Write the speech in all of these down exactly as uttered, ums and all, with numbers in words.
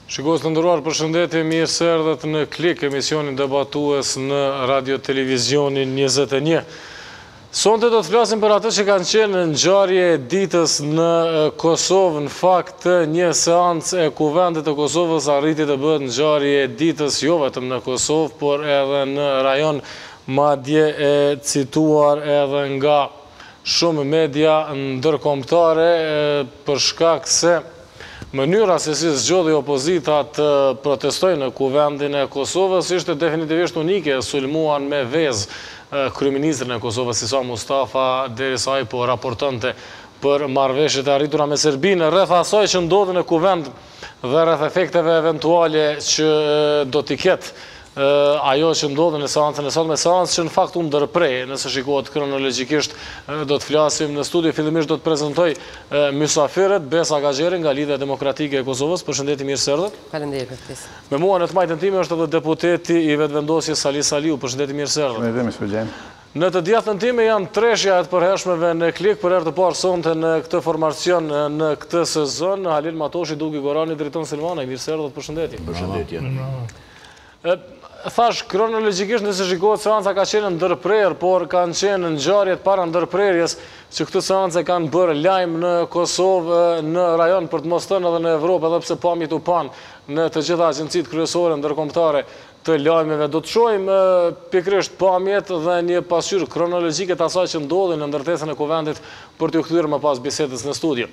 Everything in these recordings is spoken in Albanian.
Shikues të nderuar, përshëndetje, mirë se erdhët në Klik, emisionin debatues në Radio Televizionin njëzet e një. Sonte do të flasim për atë që kanë qenë në ngjarje e ditës në Kosovë. Në fakt, një seancë e Kuvendit të Kosovës arriti të bëhet ngjarje e ditës jo vetëm në Kosovë, por edhe në rajon, madje e cituar edhe nga shumë media ndërkombëtare për shkak se mënyra se si zgjodhi opozita të protestojnë në Kuvendin e Kosovës ishte definitivisht unike, sulmuan me vezë kryeministrin e Kosovës Isa Mustafa, derisa ai po raportonte për marrëveshjet e arritura me Serbinë rreth asaj që ndodhi në Kuvend dhe rreth efekteve eventuale që do t'i ketë ajo që ndodhe në seancën e sotme, seancë që në fakt u ndërprej, nëse shikohet kronologjikisht do të flasim në studio, fillimisht do të prezantoj mysafirët, Besa Gaxheri nga Lidhja Demokratike e Kosovës. Përshëndetje, mirë se erdhët. Faleminderit. Me mua në të majtën time është edhe deputeti i vetëvendosjes Sali Saliu. Përshëndetje, mirë se erdhët. Faleminderit, Në të djathtën time janë treshja e të përhershmeve në Klik, për herë të parë sonte në këtë formacion në këtë sezon, Halil Matoshi, Dugi Gorani, Driton Silvana. Mirë se erdhët, përshëndetje. Përshëndetje. Thash, kronologjikisht nëse shikohet seanca ka qenë ndërprerje, por kanë qenë ngjarjet para ndërprerjes që këtë seancë kanë bërë lajm në Kosovë, në rajon, për të mos thënë edhe në Evropë, edhe pse pamjet u pan në të gjitha agjencitë kryesore ndërkombëtare të lajmeve. Do të shohim pikërisht pamjet dhe një pasqyrë kronologjike të asaj që ndodhi në ndërtesën e Kuvendit për t'ju kthyer më pas bisedës në studio.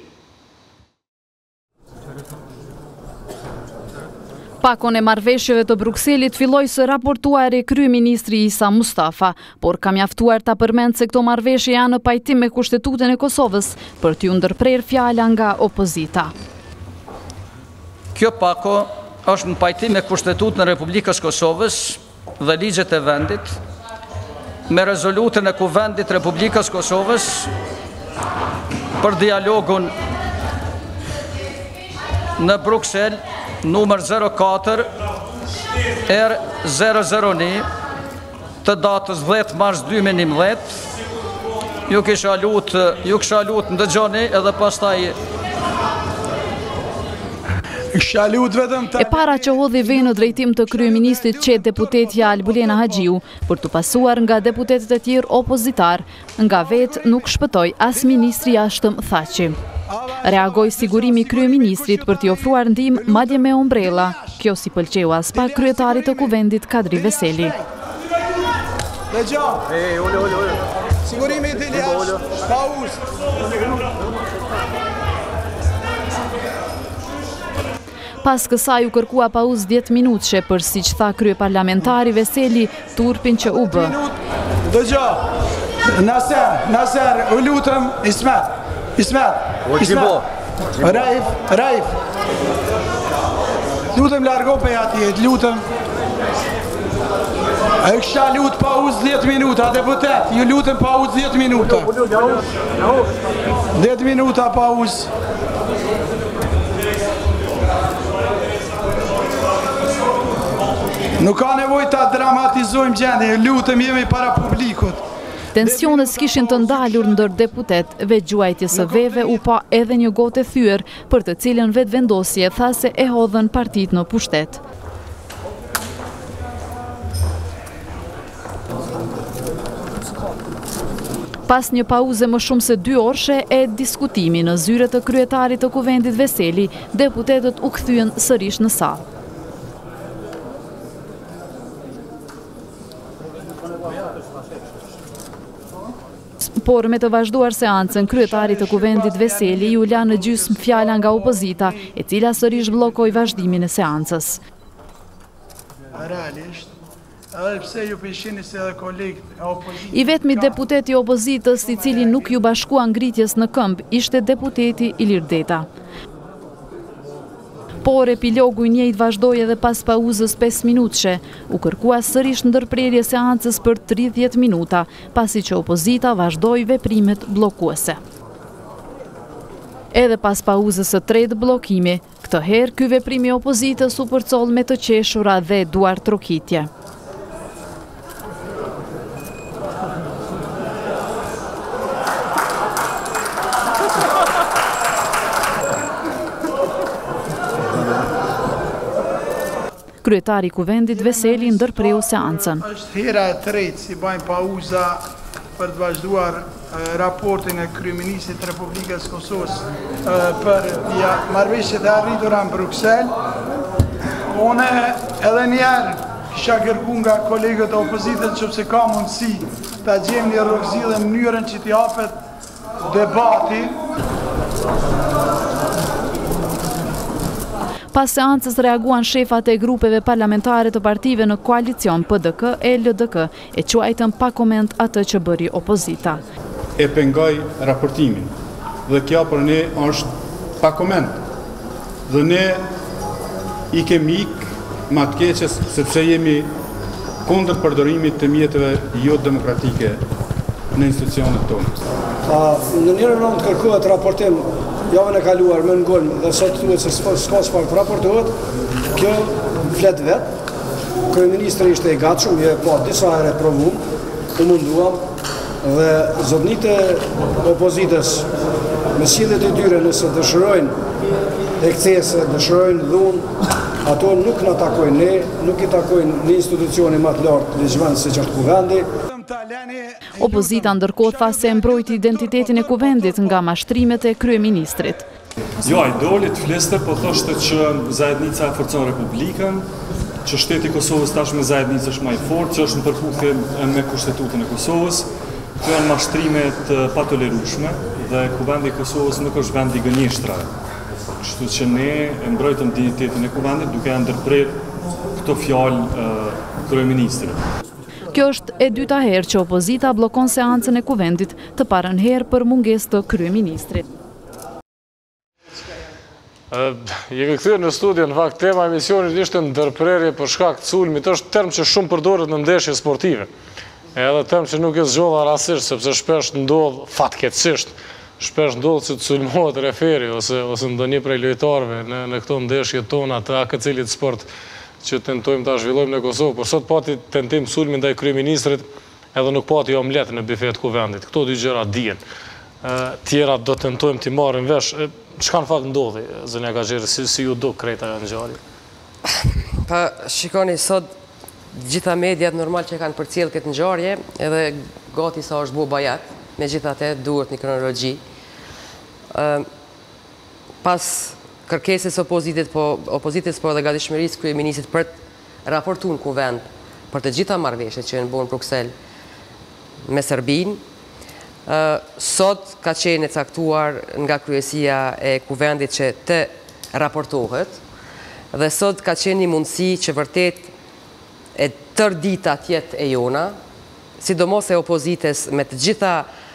Pakon e marrëveshjeve të Brukselit filloi së raportuari kryeministri Isa Mustafa, por ka mjaftuar ta përmend se këto marrëveshje janë në pajtim me Kushtetutën e Kosovës për t'ju ndërprer fjala nga opozita. Kjo pako është në pajtim me Kushtetutën e Republikës Kosovës dhe ligjet e vendit, me rezolutën e Kuvendit Republikës Kosovës për dialogun në Bruksel numër zero katër R zero zero një të datës dhjetë mars dy mijë e njëmbëdhjetë. Ju kisha lutë, ju kisha lutë ndëgjoni edhe pastaj E para që hodhi vej në drejtim të kryeministrit që deputetja Albulena Haxhiu për të pasuar nga deputetet e tjerë opozitar, nga vetë nuk shpëtoi as ministri jashtëm Thaçi. Reagoi sigurimi i kryeministrit për t'i ofruar ndihmë madje me ombrella. Kjo si pëlqeu as pak kryetarit të Kuvendit Kadri Veseli. Sigurimi i dili pauzë. Pas kësaj u kërkua pauzë dhjetë minutëshe për siç tha kryeparlamentari Veseli turpin që u bë. Dëgjoj. Naser, Naser, u lutem, Ismet. Ismet. Ismet. Raif, Raif. Lutem largo pe atje, lutem. A ju kisha lut pauzë dhjetë minuta, deputet, ju lutem pauzë dhjetë minuta. dhjetë minuta pauzë. Nuk ka nevojë ta dramatizojmë gjendjen, lutem, jemi para publikut. Tensionet s'kishin të ndalur ndër deputetëve, gjuajtjes së veve u pa edhe një gotë e thyer, për të cilën vetëvendosje tha se e hodhën partitë në pushtet. Pas një pauze më shumë se dy orëshe e diskutimi në zyre të kryetarit të Kuvendit Veseli, deputetët u kthyen sërish në sallë. Por me të vazhduar seancën, kryetari të Kuvendit Veseli ju la në gjysmë fjala nga opozita, e cila sërish bllokoi vazhdimin e seancës. Realisht, edhe pse ju pishini se edhe kolegët e opozitës. I vetmi deputeti i opozitës i cili nuk ju bashkua ngritjes në këmbë ishte deputeti Ilir Deta. Por epilogu i njëjtë vazhdoi edhe pas pauzës pesë minutëshe. U kërkua sërish ndërprerje seancës për tridhjetë minuta, pasi që opozita vazhdoi veprimet bllokuese. Edhe pas pauzës së tretë bllokimi, këtë herë ky veprim i opozitës u përcoll me të qeshura dhe duar trokitje. Kryetari i Kuvendit Veseli ndërpreu seancën. Është hera e tretë si bajnë pauza për të vazhduar raportin e kryeministit të Republikës Kosovës për marrëveshjet e arritura në Bruxelles. Une edhe njerë kisha kërku nga kolegët e opozitët që pse ka mundësi të gjemë një rrugëzidhe në mënyrën që t'i hapet debati. Pas seancës reaguan shefat e grupeve parlamentare të partive në koalicion P D K e L D K e quajtën pa koment atë që bëri opozita. E pengoj raportimin dhe kja për ne është pa koment dhe ne i kemi ik ma të keqes sepse jemi kundër përdorimit të mjetëve jo demokratike në institucionet tonë. Në njërën rëndë të kërkohet raportim javën e kaluar me ngolmë dhe sot thuhet se s'ka çfarë të raportohet, kjo flet vet. Kryeministri ishte i gatshëm, je pa disa herë provuam, u munduam dhe zotnit e opozitës me sjelljet e tyre nëse dëshirojnë ekscese, dëshirojnë dhunë, ato nuk na takojnë ne, nuk i takojnë në institucioni më të lartë ligjvend siç është Kuvendi. Opozita ndërkohë tha se mbrojti identitetin e Kuvendit nga mashtrimet e kryeministrit. Jo, ai doli të fliste, po thoshte që zajednica e forcon Republikën, që shteti i Kosovës tashmë zajednicë është më i fortë, që është në përputhje me kushtetutën e Kosovës. Këto janë mashtrime të patolerueshme dhe Kuvendi i Kosovës nuk është vend i gënjeshtrave. Kështu që ne e mbrojtëm identitetin e Kuvendit duke ndërprerë këto fjalë kryeministrit. Kjo është e dyta herë që opozita bllokon seancën e Kuvendit, të parën herë për mungesë të kryeministrit. Je kthyer në studio, në fakt tema e emisionit ishte ndërprerje për shkak të sulmit, është term që shumë përdoret në ndeshje sportive. Edhe term që nuk e zgjodha rastësisht, sepse shpesh ndodh fatkeqësisht, shpesh ndodh që të sulmohet referi ose ose ndonjë prej lojtarëve në në këto ndeshje tona të a këcilit sport që tentojmë ta zhvillojmë në Kosovë, por sot pati tentim sulmi ndaj kryeministrit, edhe nuk pati omlet në bifet Kuvendit. Këto dy gjëra dihen. Tjera do tentojmë t'i marrim vesh. Çka në fakt ndodhi, zënia Gaxheri, si, si ju do krejta e ngjarje? Pa, shikoni, sot gjitha mediat normal që kanë përcjell këtë ngjarje, edhe gati sa është bu bajat, megjithatë duhet një kronologji. Pas kërkesës opozitës, po opozitës por edhe gatishmërisë kryeministit për të raportuar në Kuvend për të gjitha marrëveshjet që janë bërë në Bruksel me Serbinë, sot ka qenë e caktuar nga kryesia e Kuvendit që të raportohet dhe sot ka qenë një mundësi që vërtet e tërë dita tjetë e jona, sidomos e opozitës me të gjitha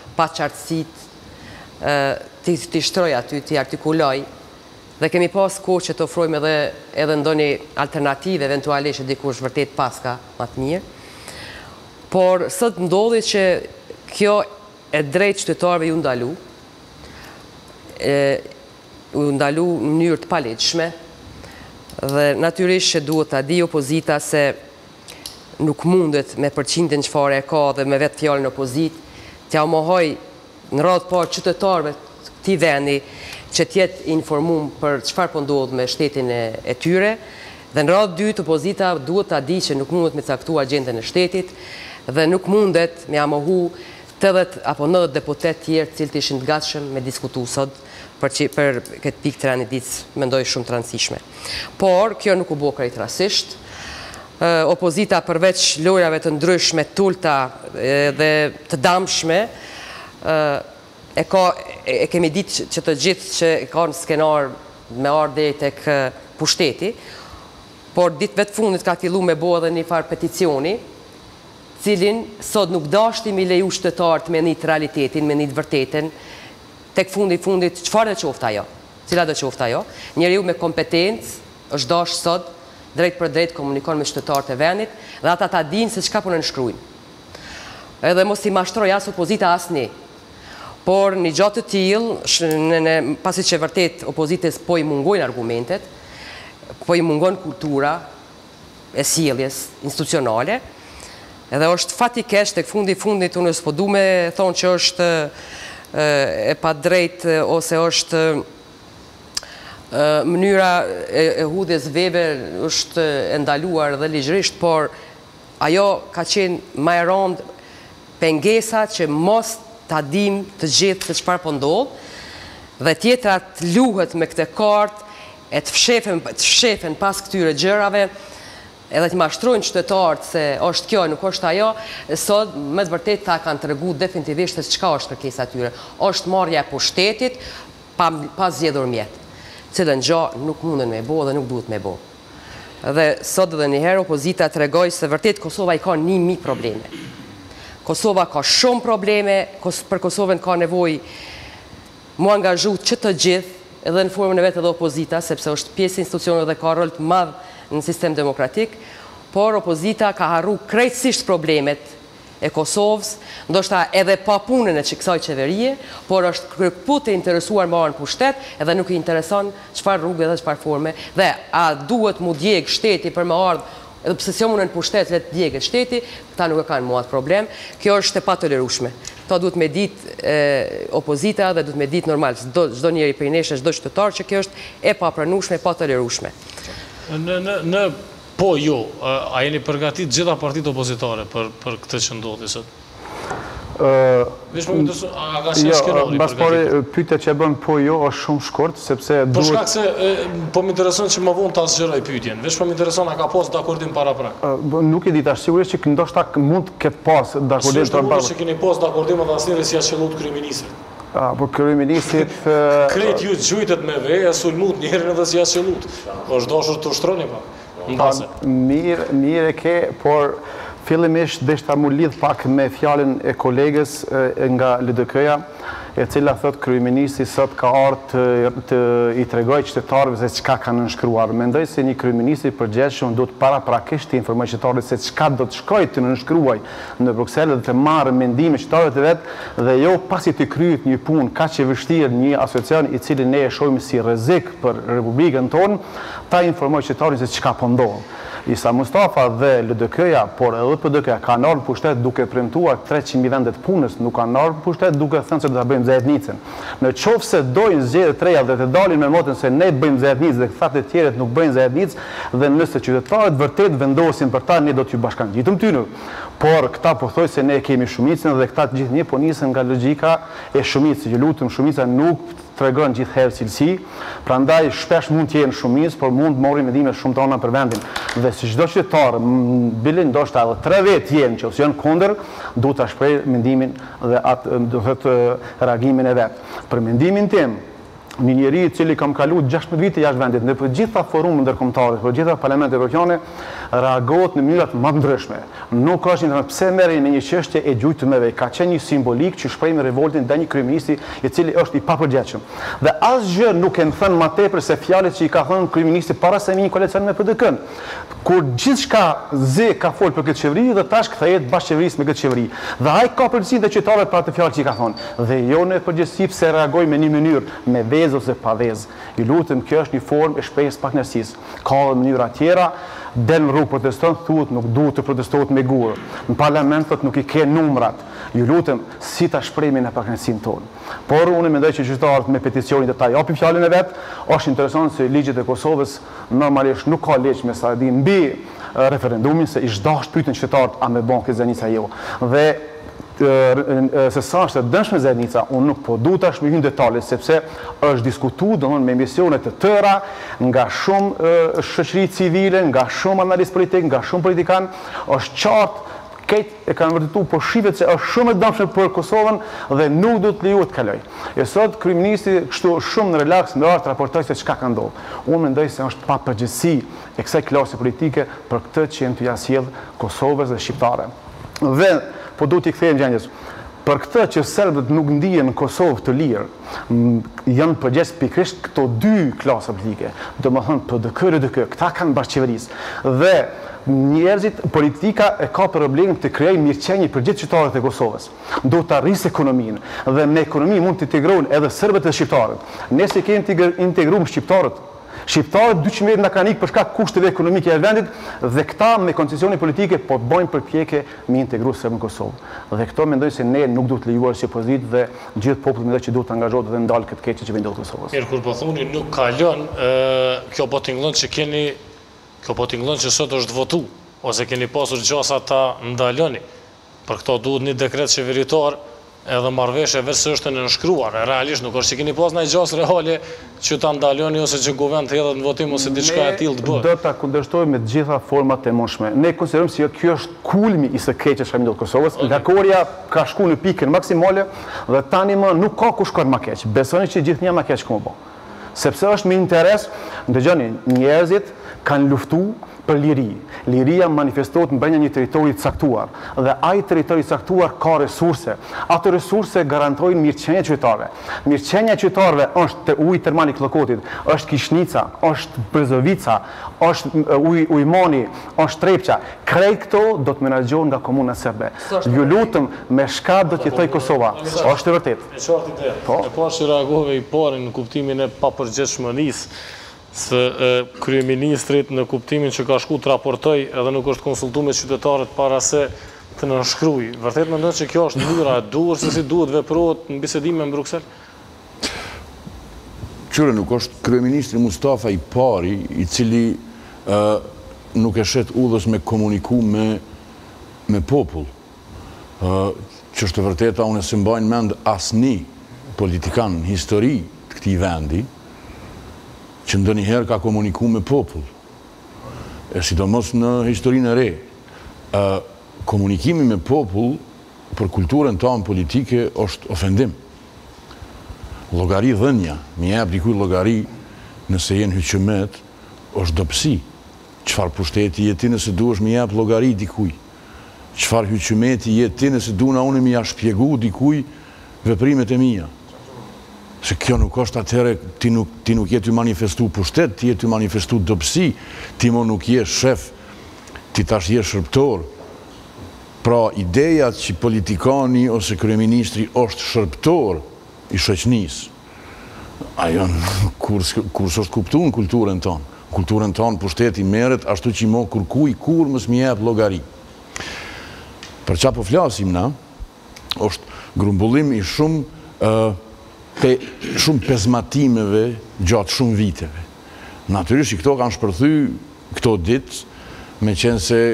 paqartësitë të shtroj aty, të artikuloj, dhe kemi pas kohë që të ofrojmë edhe, edhe ndonjë alternative, eventualisht dikush vërtet paska më të mirë. Por sot ndodhi që kjo e drejt qytetarëve ju ndalu, e, ju ndalu në mënyrë të paligjshme, dhe natyrisht që duhet ta di opozita se nuk mundet me përqindjen çfarë e ka dhe me vetë fjalën opozit, t'ja mohoj në radhë parë qytetarëve të këtij vendi që tjetë informum për çfarë po ndodh me shtetin e, e tyre, dhe në radhë dytë opozita duhet ta di që nuk mundet me caktua agjendën e shtetit dhe nuk mundet me amohu tetëdhjetë apo nëntëdhjetë deputet tjerë cilët ishin të gatshëm me diskutu sot për, që, për këtë pikë të ranidicë mendoj shumë të rëndësishme. Por, kjo nuk u bo krejtërasisht. Opozita përveç lojrave të ndryshme, tulta dhe të damshme, e, ka, e kemi ditë që të gjithë që ka në skenar me ardhe tek pushteti, por ditë vetë fundit ka fillu me bo edhe një farë peticioni, cilin sot nuk dashti mi leju shtetarët me një të realitetin, me një të vërtetin, tek fundi fundit, qëfar dhe qofta jo? Cila dhe qofta jo? Njeriu me kompetencë është dash sot, drejt për drejt komunikon me shtetarët e vendit, dhe ata ta dinë se qka për në nëshkrujnë. Edhe mos i mashtroj as opozita as ne. Por një gjatë të tillë, pasi që vërtet opozitës po i mungojnë argumentet, po i mungon kultura e sjelljes institucionale, edhe është fatikesh tek fundi fundit unë s'po du me thonë që është e pa drejt ose është mënyra e hudhjes veve është e ndaluar dhe ligjërisht, por ajo ka qenë më e rëndë pengesa që mos ta dim të gjithë se çfarë po ndodh, dhe tjetra të luhet me këtë kartë, e të fshefen, të fshefen pas këtyre gjërave, edhe të mashtrojnë qytetarët se është kjo, nuk është ajo, sot me të vërtet ta kanë tregu definitivisht se çka është kërkesa e tyre. Është marrja e pushtetit pa, pa zgjedhur mjet, cilën gjë nuk munden me bo dhe nuk duhet me bo. Dhe sot edhe njëherë opozita tregoi se vërtet Kosova i ka një mi probleme. Kosova ka shumë probleme, për Kosovën ka nevojë mu angazhu që të gjithë, edhe në formën e vetë edhe opozita, sepse është pjesë institucionet dhe ka rol të madh në sistem demokratik, por opozita ka harru krejtësisht problemet e Kosovës, ndoshta edhe pa punën e kësaj qeverie, por është kërkput e interesuar marrën pushtet, edhe nuk i intereson çfarë rrugë dhe çfarë forme, dhe a duhet mu djeg shteti për me ardhë, edhe pse si munën pushtet le të djegët shteti, këta nuk e kanë muat problem, kjo është e patolerueshme. Këta duhet me ditë opozita dhe duhet me ditë normal, çdo njeri prej nesh, çdo qytetar që kjo është e papranueshme, e patolerueshme. Në po jo, a jeni përgatit gjitha partitë opozitare për këtë që ndodhi sot? Vesh po më a ka qenë shkërori përgatit? Pari, pyetja që e bën po jo është shumë shkurt, sepse duhet... Për shkak se po më intereson që më vonë ta zgjeroj pyetjen. Vesh po më intereson a ka pas dakordim para prak? Nuk e di tash, sigurisht që ndoshta mund të ketë pas dakordim para prak. Që keni pas dakordim edhe asnjëri si qellut kryeministrit. Po kryeministrit... Krejt ju gjujtet me ve, e sulmut njerën edhe si qellut. është dashur të ushtroni pa? Mirë e ke, por fillimisht deshta mu lidh pak me fjalën e kolegës nga L D K-ja, e cila thot kryeministri sot ka ardhur të i tregoj qytetarëve se çka kanë nënshkruar. Mendoj se një kryeministri i përgjithshëm duhet paraprakisht të informojë qytetarët se çka do të shkojë të nënshkruaj në Bruksel dhe të marrë mendime qytetarëve të vet, dhe jo pasi të kryet një punë kaq e vështirë, një asociacion i cili ne e shohim si rrezik për Republikën tonë, ta informojë qytetarët se çka po ndodh. Isa Mustafa dhe L D K-ja, por edhe P D K-ja, kanë ardhur në pushtet duke premtuar treqind mijë vendet punës, nuk kanë ardhur në pushtet duke thënë se do ta bëjmë zajednicën. Në qoftë se dojnë zgjedhje të reja dhe të dalin me motën se ne bëjmë zajednicë dhe thatë të tjerët nuk bëjnë zajednicë, dhe nëse qytetarët vërtet vendosin për ta, ne do t'ju bashkangjitëm tyre. Por këta po thojnë se ne kemi shumicën dhe këta të gjithë një po nisën nga logjika e shumicës. Ju lutem, shumica nuk tregon gjithherë cilësi, prandaj shpesh mund të jenë shumicë, por mund të marrin mendime shumë tona për vendin. Dhe si çdo qytetar, bile ndoshta edhe tre vetë jenë që ose janë kundër, duhet ta shpreh mendimin dhe atë do thotë reagimin e vet. Për mendimin tim, një njeri i cili kam kaluar gjashtëdhjetë vite jashtë vendit, në të gjitha forumet ndërkombëtare, për gjitha parlamentet evropiane, reagohet në mënyra më të ndryshme. Nuk është një pse merreni në një çështje e gjujtëmeve, ka qenë një simbolik që shpreh revoltin ndaj një kryeministri i cili është i papërgjithshëm. Dhe asgjë nuk e thënë më tepër se fjalët që i ka thënë kryeministri para se me një koalicion me P D K-n. Kur gjithçka zë ka folur për këtë qeveri dhe tash kthehet bashkëqeverisë me këtë qeveri. Dhe ai ka përgjegjësi të qytetarëve për atë fjalë që i ka thënë. Dhe jo në përgjegjësi pse reagoi me një mënyrë me vezë ose pa vezë. Ju lutem, kjo është një formë e shprehjes pakënaqësisë. Ka edhe mënyra tjera, del në rrugë proteston, thuhet nuk duhet të protestohet me gurë. Në parlament thot nuk i ke numrat. Ju lutem, si ta shprehemi në pakënaqësinë tonë. Por unë mendoj që qytetarët me peticionin e ta japin fjalën e vet. Është interesant se ligjet e Kosovës normalisht nuk ka ligj me sa e di mbi referendumin, se ish dash pyetën qytetarët a me bën këtë zajednica jo. Dhe se sa është e dëshme zajednica, unë nuk po du tash me hyrë në detale, sepse është diskutuar domthonë me emisione të tëra nga shumë shoqëri civile, nga shumë analistë politik, nga shumë politikan, është qartë këtë e kanë vërtetuar, po shihet se është shumë e dëmshme për Kosovën dhe nuk do të lejohet të kaloj. E sot kryeministri kështu shumë në relaks më art raportoi se çka ka ndodhur. Unë mendoj se është pa përgjegjësi e kësaj klase politike për këtë që janë të ja sjell Kosovës dhe shqiptarë. Dhe po duhet t'i kthejmë gjendjes. Për këtë që serbët nuk ndihen në Kosovë të lirë, janë përgjegjës pikërisht këto dy klasa politike, domethënë P D K dhe L D K, këta kanë bashkëqeverisë. Dhe njerëzit, politika e ka problem të krijojë mirëqenie për gjithë qytetarët e Kosovës. Do të arrisë ekonominë dhe me ekonomi mund të integrohen edhe serbët dhe shqiptarët. Nëse kemi integruar shqiptarët Shqiptarët dyqin mijë nga kanë ikë për shkak kushteve ekonomike e vendit dhe këta me koncesione politike po bëjnë përpjekje me integru Serbën në Kosovë. Dhe këto mendoj se ne nuk duhet lejuar si opozitë dhe gjithë populli mendoj që duhet të angazhohet dhe ndalë këtë keqe që vendot Kosovës. Mirë, kur po thoni nuk ka lënë, kjo po tingëllon që keni, kjo po tingëllon që sot është votu, ose keni pasur gjasa ta ndaloni. Për këto duhet një dekret qeveritar edhe marrëveshje vetë është në nënshkruar. Realisht nuk është që keni pas një gjasë reale që ta ndaloni ose që guvern të hedhet në votim ose diçka e tillë të bëhet. Ne do ta kundërshtojmë me të gjitha format e mundshme. Ne konsiderojmë se kjo është kulmi i së keqes që ndodh Kosovës. Lakoria ka shku në pikën maksimale dhe tani më nuk ka ku shkon më keq. Besoni që gjithnjë më keq ku më bë. Sepse është me interes, ndëgjoni, njerëzit kanë luftuar për liri. Liria manifestohet në brenda një territori të caktuar dhe ai territori i caktuar ka resurse. Ato resurse garantojnë mirëqenia qytetarëve. Mirëqenia qytetarëve është uji termal i Kllokotit, është Kishnica, është Brezovica, është uji Ujmani, është Trepça. Krejt këto do të menaxhohen nga komuna serbe. Ju lutem, me shka do të jetoj Kosova. Është e vërtetë. E qartë ide. E parë që reagove i parë në kuptimin e papërgjithshmërisë së kryeministrit në kuptimin që ka shku të raportoj edhe nuk është konsultu me qytetarët para se të nënshkruaj. Vërtet mendon që kjo është mënyra e duhur se si duhet veprohet në bisedime në Bruksel? Qyre, nuk është kryeministri Mustafa i pari i cili nuk e shet udhës me komuniku me popull. Që është të vërteta, unë e se mbajnë mend asni politikan në histori të këtij vendi që ndonjëherë ka komuniku me popull. E sidomos në historinë e re. Komunikimi me popull për kulturën tonë politike është ofendim. Llogari dhënja, mi jep dikuj llogari nëse jenë hyqëmet, është dobësi. Çfarë pushteti je ti nëse duhesh mi jep llogari dikuj? Çfarë hyqëmeti je ti nëse duna unë mi ja shpjegu dikuj veprimet e mia? Se kjo nuk është atëherë, ti nuk je të manifestu pushtet, ti je të manifestu dobësi, ti mo nuk je shef, ti tash je shërptor. Pra, ideja që politikani ose kryeministri është shërptor i shoqënisë, ajo kur s'është kuptu në kulturën tonë. Kulturën tonë pushteti merret ashtu që mo kërkuj kur mos më jep llogari. Për çfarë po flasim na, është grumbullim i shumë pe shumë pezmatimeve gjatë shumë viteve. Natyrisht, këto kanë shpërthy këto ditë, me qenë se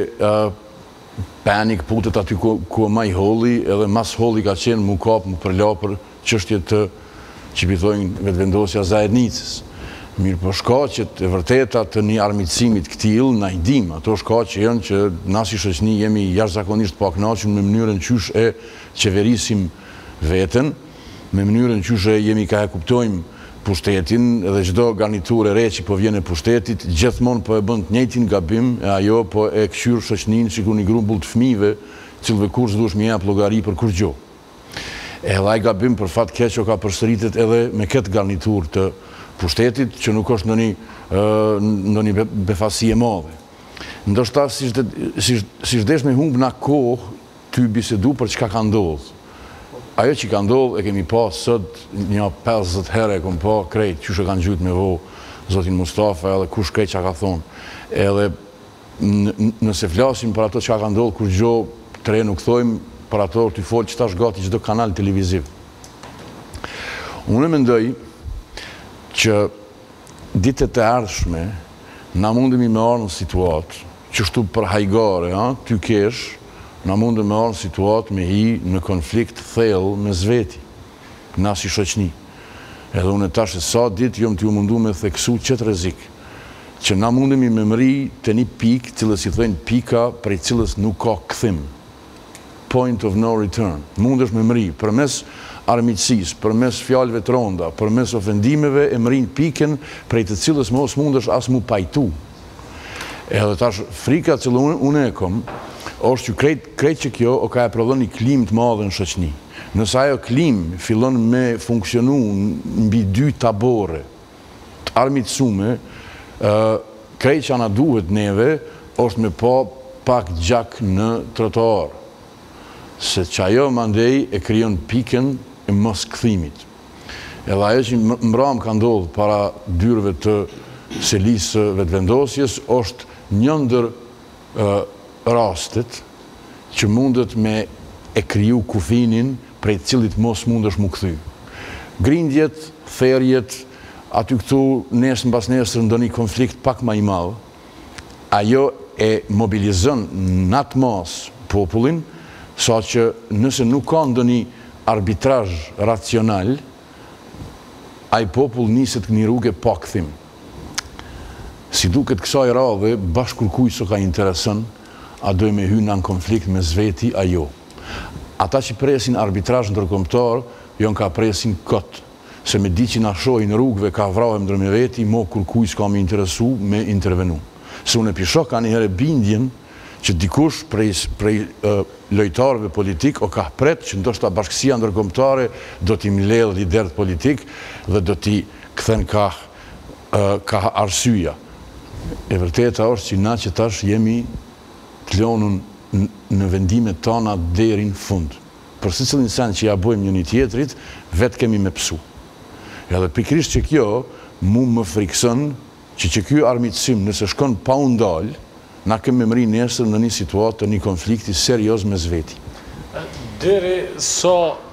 panik putet aty ku ma i holli, edhe mas holli ka qenë mu kap, mu përla për çështje të që pithojnë vetëvendosja zajednicës. Mirë po shkaqet e vërteta të një armiqësimit këtil, na i dim, ato shkaqe janë që na si shoqëni jemi jashtëzakonisht pa kënaqur me mënyrën qysh e qeverisim veten, me mënyrën qysh e jemi ka e kuptojmë pushtetin dhe çdo garnitur e re që po vjen e pushtetit, gjithmonë po e bën të njëjtin gabim e ajo po e kqyr shoqëninë sikur një grumbull të fëmijëve, cilëve kur s'duhesh më jap llogari për kur gjë. Edhe ai gabim për fat keq ka përsëritet edhe me këtë garnitur të pushtetit, që nuk është ndonjë befasi e madhe. Ndoshta si shdesh me humb na kohë ty bisedu për çka ka ndodhur. Ajo që ka ndodhur e kemi pa sot një pesëdhjetë herë e kom pa krejt, qysh e kanë gjujt me vo zotin Mustafa edhe kush krejt që ka thonë. Edhe nëse flasim për ato që ka ndodhur kur gjo të re nuk thojmë për ato të folë që tash gati çdo kanal televiziv. Unë mendoj që ditët e ardhshme na mundemi me arë në situatë që shtu për hajgare, ty kesh, na mundë me arë në situatë me hi në konflikt thellë me zveti, na si shoqni. Edhe unë tash e sa ditë jom t'ju mundu me theksu qëtë rrezik, që na mundemi me mëri të një pikë, cilës i thëjnë pika prej cilës nuk ka këthim. Point of no return. Mundesh me mëri përmes armiqësisë, përmes fjalëve të ronda, përmes ofendimeve e mërin pikën prej të cilës mos mundesh as mu pajtu. Edhe tash frika që unë e kom, është që krejt që kjo o ka e prodhon një klim të madhe në shoqni. Nësa ajo klim fillon me funksionu mbi dy tabore të armiqësume, krejt që ana duhet neve është me pa pak gjak në trotuar. Se që ajo mandej e kryon pikën e mos këthimit. Edhe ajo që mbram ka ndodhë para dyrëve të selisë vetëvendosjes është një ndër rastet që mundet me e kriju kufinin prej cilit mos mund është mu këthy. Grindjet, therjet, aty këtu nesër mbas nesër ndonjë konflikt pak ma i madh, ajo e mobilizon në atë mas popullin, sa që nëse nuk ka ndonjë arbitrazh racional, ai popull niset një rrugë pa kthim. Si duket kësaj radhe, bashkërkuj së ka interesën, a dojë me hy në konflikt me zveti a jo. Ata që presin arbitrazh ndërkombëtar, jo ka presin këtë, se me di që na shohin rrugëve ka vrahem ndër me veti, mo kërkuj s'ka me interesu me intervenu. Se unë e pisho ka një herë bindjen që dikush prej, prej uh, lojtarëve politik o ka pret që ndoshta bashkësia ndërkombëtare do t'i mbledh liderët politik dhe do t'i kthen ka, uh, ka arsyeja. E vërteta është që na që tash jemi të lënur në vendimet tona deri në fund. Për secilin sen që ja bëjmë njëri tjetrit, vetë kemi me psu. Edhe pikrisht që kjo mu më frikson që që kjo armiqësim nëse shkon pa u ndal, na kemi mëri nesër në një situatë të një konflikti serios me zveti. Deri so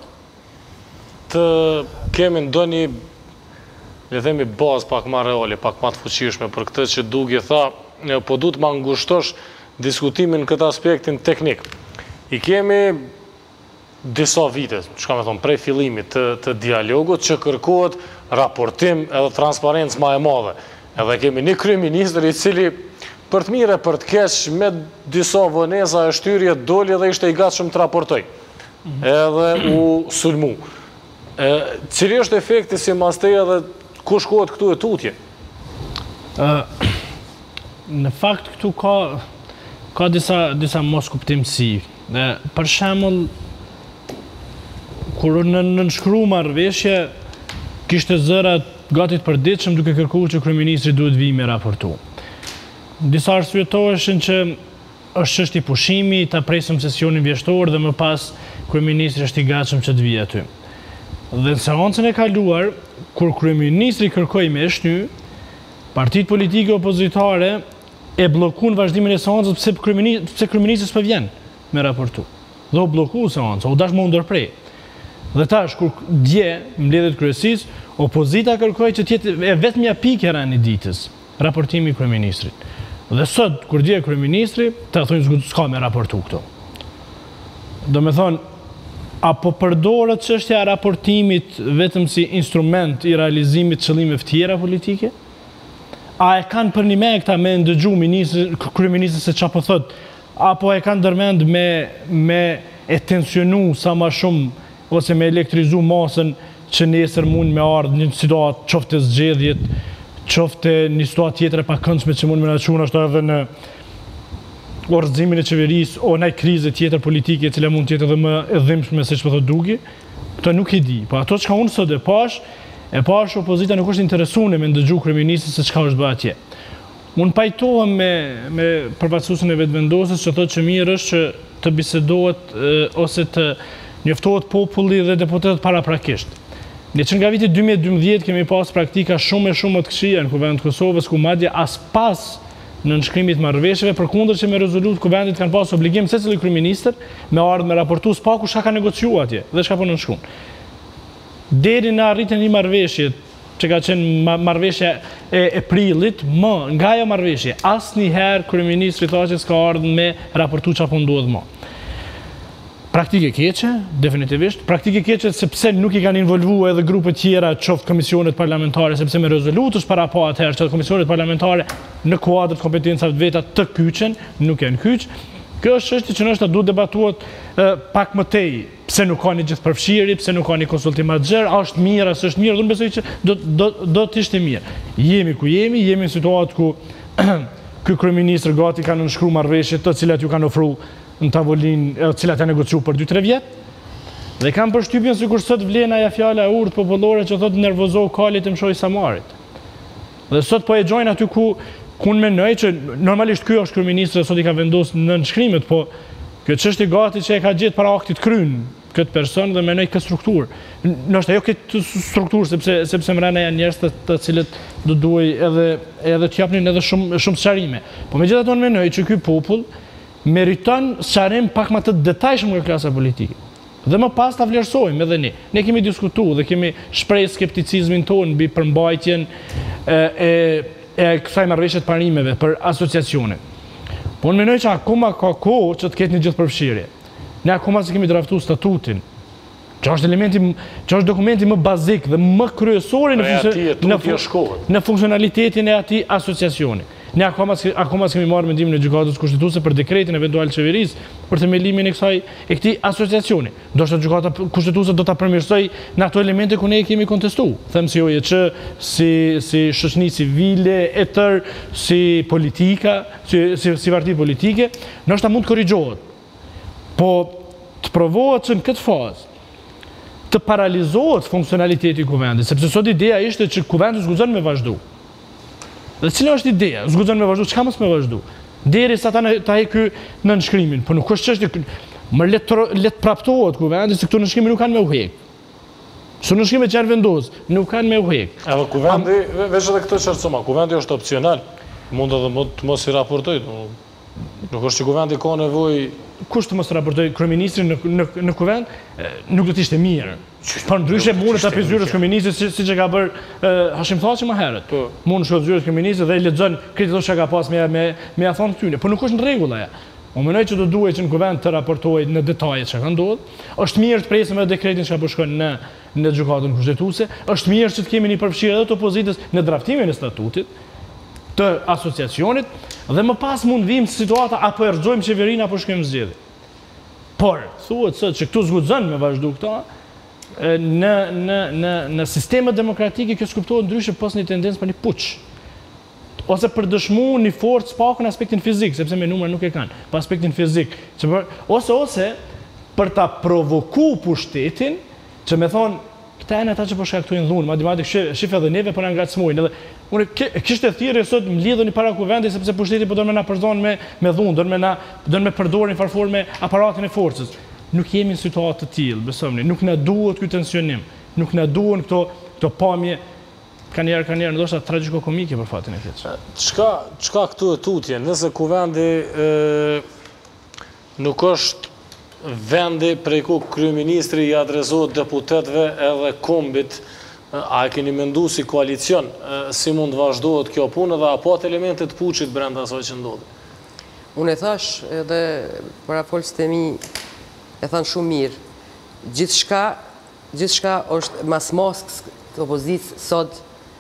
të kemi ndonjë, le themi, bazë pak ma reale, pak ma të fuqishme për këtë që Dugi tha, po du të ma ngushtosh diskutimin në këtë aspektin teknik. I kemi disa vite, që ka me thonë, prej fillimit të, të dialogut, që kërkohet raportim edhe transparencë ma e madhe. Edhe kemi një kryeministër i cili për të mire, për të keq, me disa vëneza e shtyrje doli dhe ishte i gatshëm të raportoj. Edhe u sulmu. E, cili është efekti si mas te edhe ku shkohet këtu e tutje? Uh, në fakt këtu ka, ka disa, disa mos kuptimësi. Uh, për shembull, kur në nënshkru marrëveshje, kishte zërat gati të përditshëm duke kërkuar që kryeministri duhet vi me raportu. Disa arsyetoheshin që është çështje pushimi, ta presim sesionin vjeshtor dhe më pas kryeministri është i gatshëm që të vijë aty. Dhe në seancën e kaluar, kur kryeministri kërkoi me shty, partitë politike opozitare e bllokun vazhdimin e seancës pse kryeministri pse kryeministri s'po vjen me raportu. Dhe u blloku seanca, u dash më ndërprej. Dhe tash kur dje mbledhet kryesisë, opozita kërkoi që të jetë e vetmja pikë e rani ditës, raportimi i kryeministrit. Dhe sot, kur dje kryeministri, ta thonë s'ka me raportu këto. Do me thonë, apo përdoret çështja e raportimit vetëm si instrument i realizimit qëllimeve tjera politike? A e kanë për një me këta me ndëgju kryeministri se çfarë po thot, apo e kanë ndërmend me, me e tensionu sa ma shumë, ose me elektrizu masën që nesër mund me ardhë një situatë qofte zgjedhjet, qofte një situatë tjetër e pakëndshme që mund me na çunë ashtu edhe në orëzimin e qeverisë o në krize tjetër politike, e cila mund të jetë edhe më e dhimbshme se ç'po thot Dugi. Këto nuk i di. Po ato çka unë sot e pash, e pash opozita nuk është interesuar me ndëgju kryeministrin se çka është bërë atje. Unë pajtohem me me përfaqësuesin e vetëvendosjes që thotë që mirë është që të bisedohet e, ose të njoftohet populli dhe deputetët paraprakisht. Ne që nga viti dy mijë e dymbëdhjetë kemi pas praktika shumë e shumë të këqija në Kuvendin e Kosovës, ku madje as pas në nënshkrimit marrëveshjeve, përkundër që me rezolutë Kuvendit kanë pas obligim secili kryeministër me ardhmë me raportu s'paku çka ka negociuar atje dhe çka po nënshkruan. Deri në arritjen e një marrëveshje që ka qenë marrëveshja e, e prillit, më nga ajo marrëveshje asnjëherë kryeministri tha që s'ka ardhur me raportu çfarë po ndodh më. Praktike keqe, definitivisht. Praktike keqe sepse nuk i kanë involvuar edhe grupe tjera, qoftë komisionet parlamentare, sepse me rezolutë është para pa atëherë që komisionet parlamentare në kuadër të kompetencave të veta të kyçen, nuk janë kyç. Kjo është çështje që ndoshta duhet debatuohet pak më tej, pse nuk ka një gjithëpërfshirje, pse nuk ka një konsultim atëherë, a është mirë, a s'është mirë, unë besoj që do do do të ishte mirë. Jemi ku jemi, jemi në situatë ku ky kryeministër gati kanë nënshkruar marrëveshje të cilat ju kanë ofruar në tavolinë, cilat janë negociuar për dy tre vjet. Dhe kam përshtypjen sikur sot vlen ajo fjala e urtë popullore që thotë nervozohu kalit të mshoj Samarit. Dhe sot po e gjojnë aty ku ku unë mendoj që normalisht ky është kryeministri sot i ka vendosur në nënshkrimet, po kjo çështje gati që e ka gjetë para aktit kryen këtë person dhe menoj këtë strukturë. Nështë ajo këtë strukturë, sepse mrena janë njerëz të cilët do duaj edhe t'japnin edhe shumë sqarime. Po me gjithë ato në menoj që ky popull meriton sqarim pak më të detajshëm nga klasa politike. Dhe më pas ta vlerësojmë edhe ne. Ne kemi diskutuar dhe kemi shprehë skepticizmin tonë mbi përmbajtjen e kësaj marrëveshje të parimeve për asociacione. Po unë mendoj që akoma ka kohë që të ketë një gjithë përfshirje. Ne akoma se kemi draftuar statutin, që është elementi, që është dokumenti më bazik dhe më kryesori në funksionalitetin e atij asociacioni. Ne akoma s'kemi marrë mendimin e gjykatës kushtetuese për dekretin eventual qeverisë për themelimin e kësaj e këtij asociacioni. Ndoshta gjykata kushtetuese do ta përmirësoj në ato elemente ku ne kemi kontestuar. Them si O J Ç, si si shoqëni civile, e tërë, si politika, si si parti politike, ndoshta mund të korrigjohet. Po të provohet që në këtë fazë të paralizohet funksionaliteti i kuvendit, sepse sot ideja ishte që kuvendi zguzon me vazhdu. Dhe cila është ideja? Zguzon me vazhdu, çka mos me vazhdu? Deri sa ta heqë në nënshkrimin, po nuk është çështje më le të praptohet kuvendi se këtu nënshkrimi nuk kanë me u heq. Su nënshkrimet që janë vendos, nuk kanë me u heq. Edhe kuvendi, veç edhe këtë çartësoma, kuvendi është opcional, mund edhe të mos i raportoj. Nuk është që kuvendi ka nevojë. Kush të mos raportoj kryeministrin në kuvend, nuk do të ishte mirë. Po ndryshe mund të hapë zyrës kryeministrit siç e ka bërë Hashim Thaçi më herët. Mund të shkojë zyrës kryeministrit dhe i lexon këtë që ka pas me me me ia thon këtyne, po nuk është në rregull ajo. Unë mendoj që do duhet që në kuvend të raportojë në detaje çka ka ndodhur. Është mirë të presim edhe dekretin që po shkon në në gjykatën kushtetuese. Është mirë që të kemi një përfshirje edhe të opozitës në draftimin e statutit të asociacionit dhe më pas mund vim situata apo e rrxojmë qeverinë apo shkojmë zgjedhje. Por thuhet se që këtu zguxon me vazhdu këta në në në në sistemet demokratike kjo skuptohet ndryshe pas një tendencë për një puç. Ose për dëshmu një forcë pak në aspektin fizik, sepse me numra nuk e kanë, pa aspektin fizik. Që për, ose ose për ta provoku pushtetin, që me thonë këta janë ata që po shkaktojnë dhunë, matematik shif edhe neve po na ngacmojnë. Edhe unë kishte thirrje sot më lidhuni para kuvendit sepse pushteti po do më na përdhon me me dhunë, do më na do më përdorin far forme aparatin e forcës. Nuk jemi në situatë të tillë, besojmë, nuk na duhet ky tensionim, nuk na duhen këto këto pamje kanë njerë kanë njerë ndoshta tragjiko-komike për fatin e keq. Çka çka këtu e tutje, nëse kuvendi nuk është vendi prej ku kryeministri i adresohet deputetëve edhe kombit, a e keni menduar si koalicion si mund vazhdohet kjo punë dhe apo atë elementet puçit brenda asaj që ndodhi? Unë e thash edhe para folës të mi e thanë shumë mirë. Gjithçka gjithçka është mas maskës të opozicës sot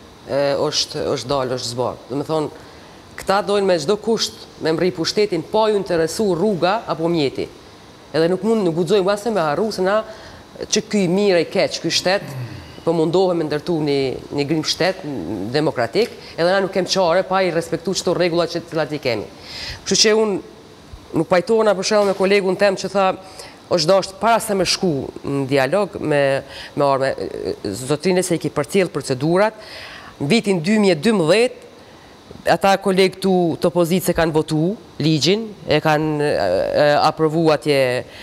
është është dalë, është zbarë. Do të thonë, këta dojnë me çdo kusht me mri pushtetin pa ju interesu rruga apo mjeti. Edhe nuk mund nuk guxojmë asnjë me harru se na që ky mirë i keq, ky shtet po mundohem me ndërtu një një grim shtet demokratik, edhe na nuk kem çare pa i respektuar çto rregulla që cilat i kemi. Kështu që unë nuk pajtohena për shembull me kolegun tem që tha është dashur para se me shku në dialog me me orme zotrinë se i ki përcjell procedurat. Në vitin dy mijë e dymbëdhjetë ata kolegë tu të opozicës kanë votu ligjin, e kanë aprovu atje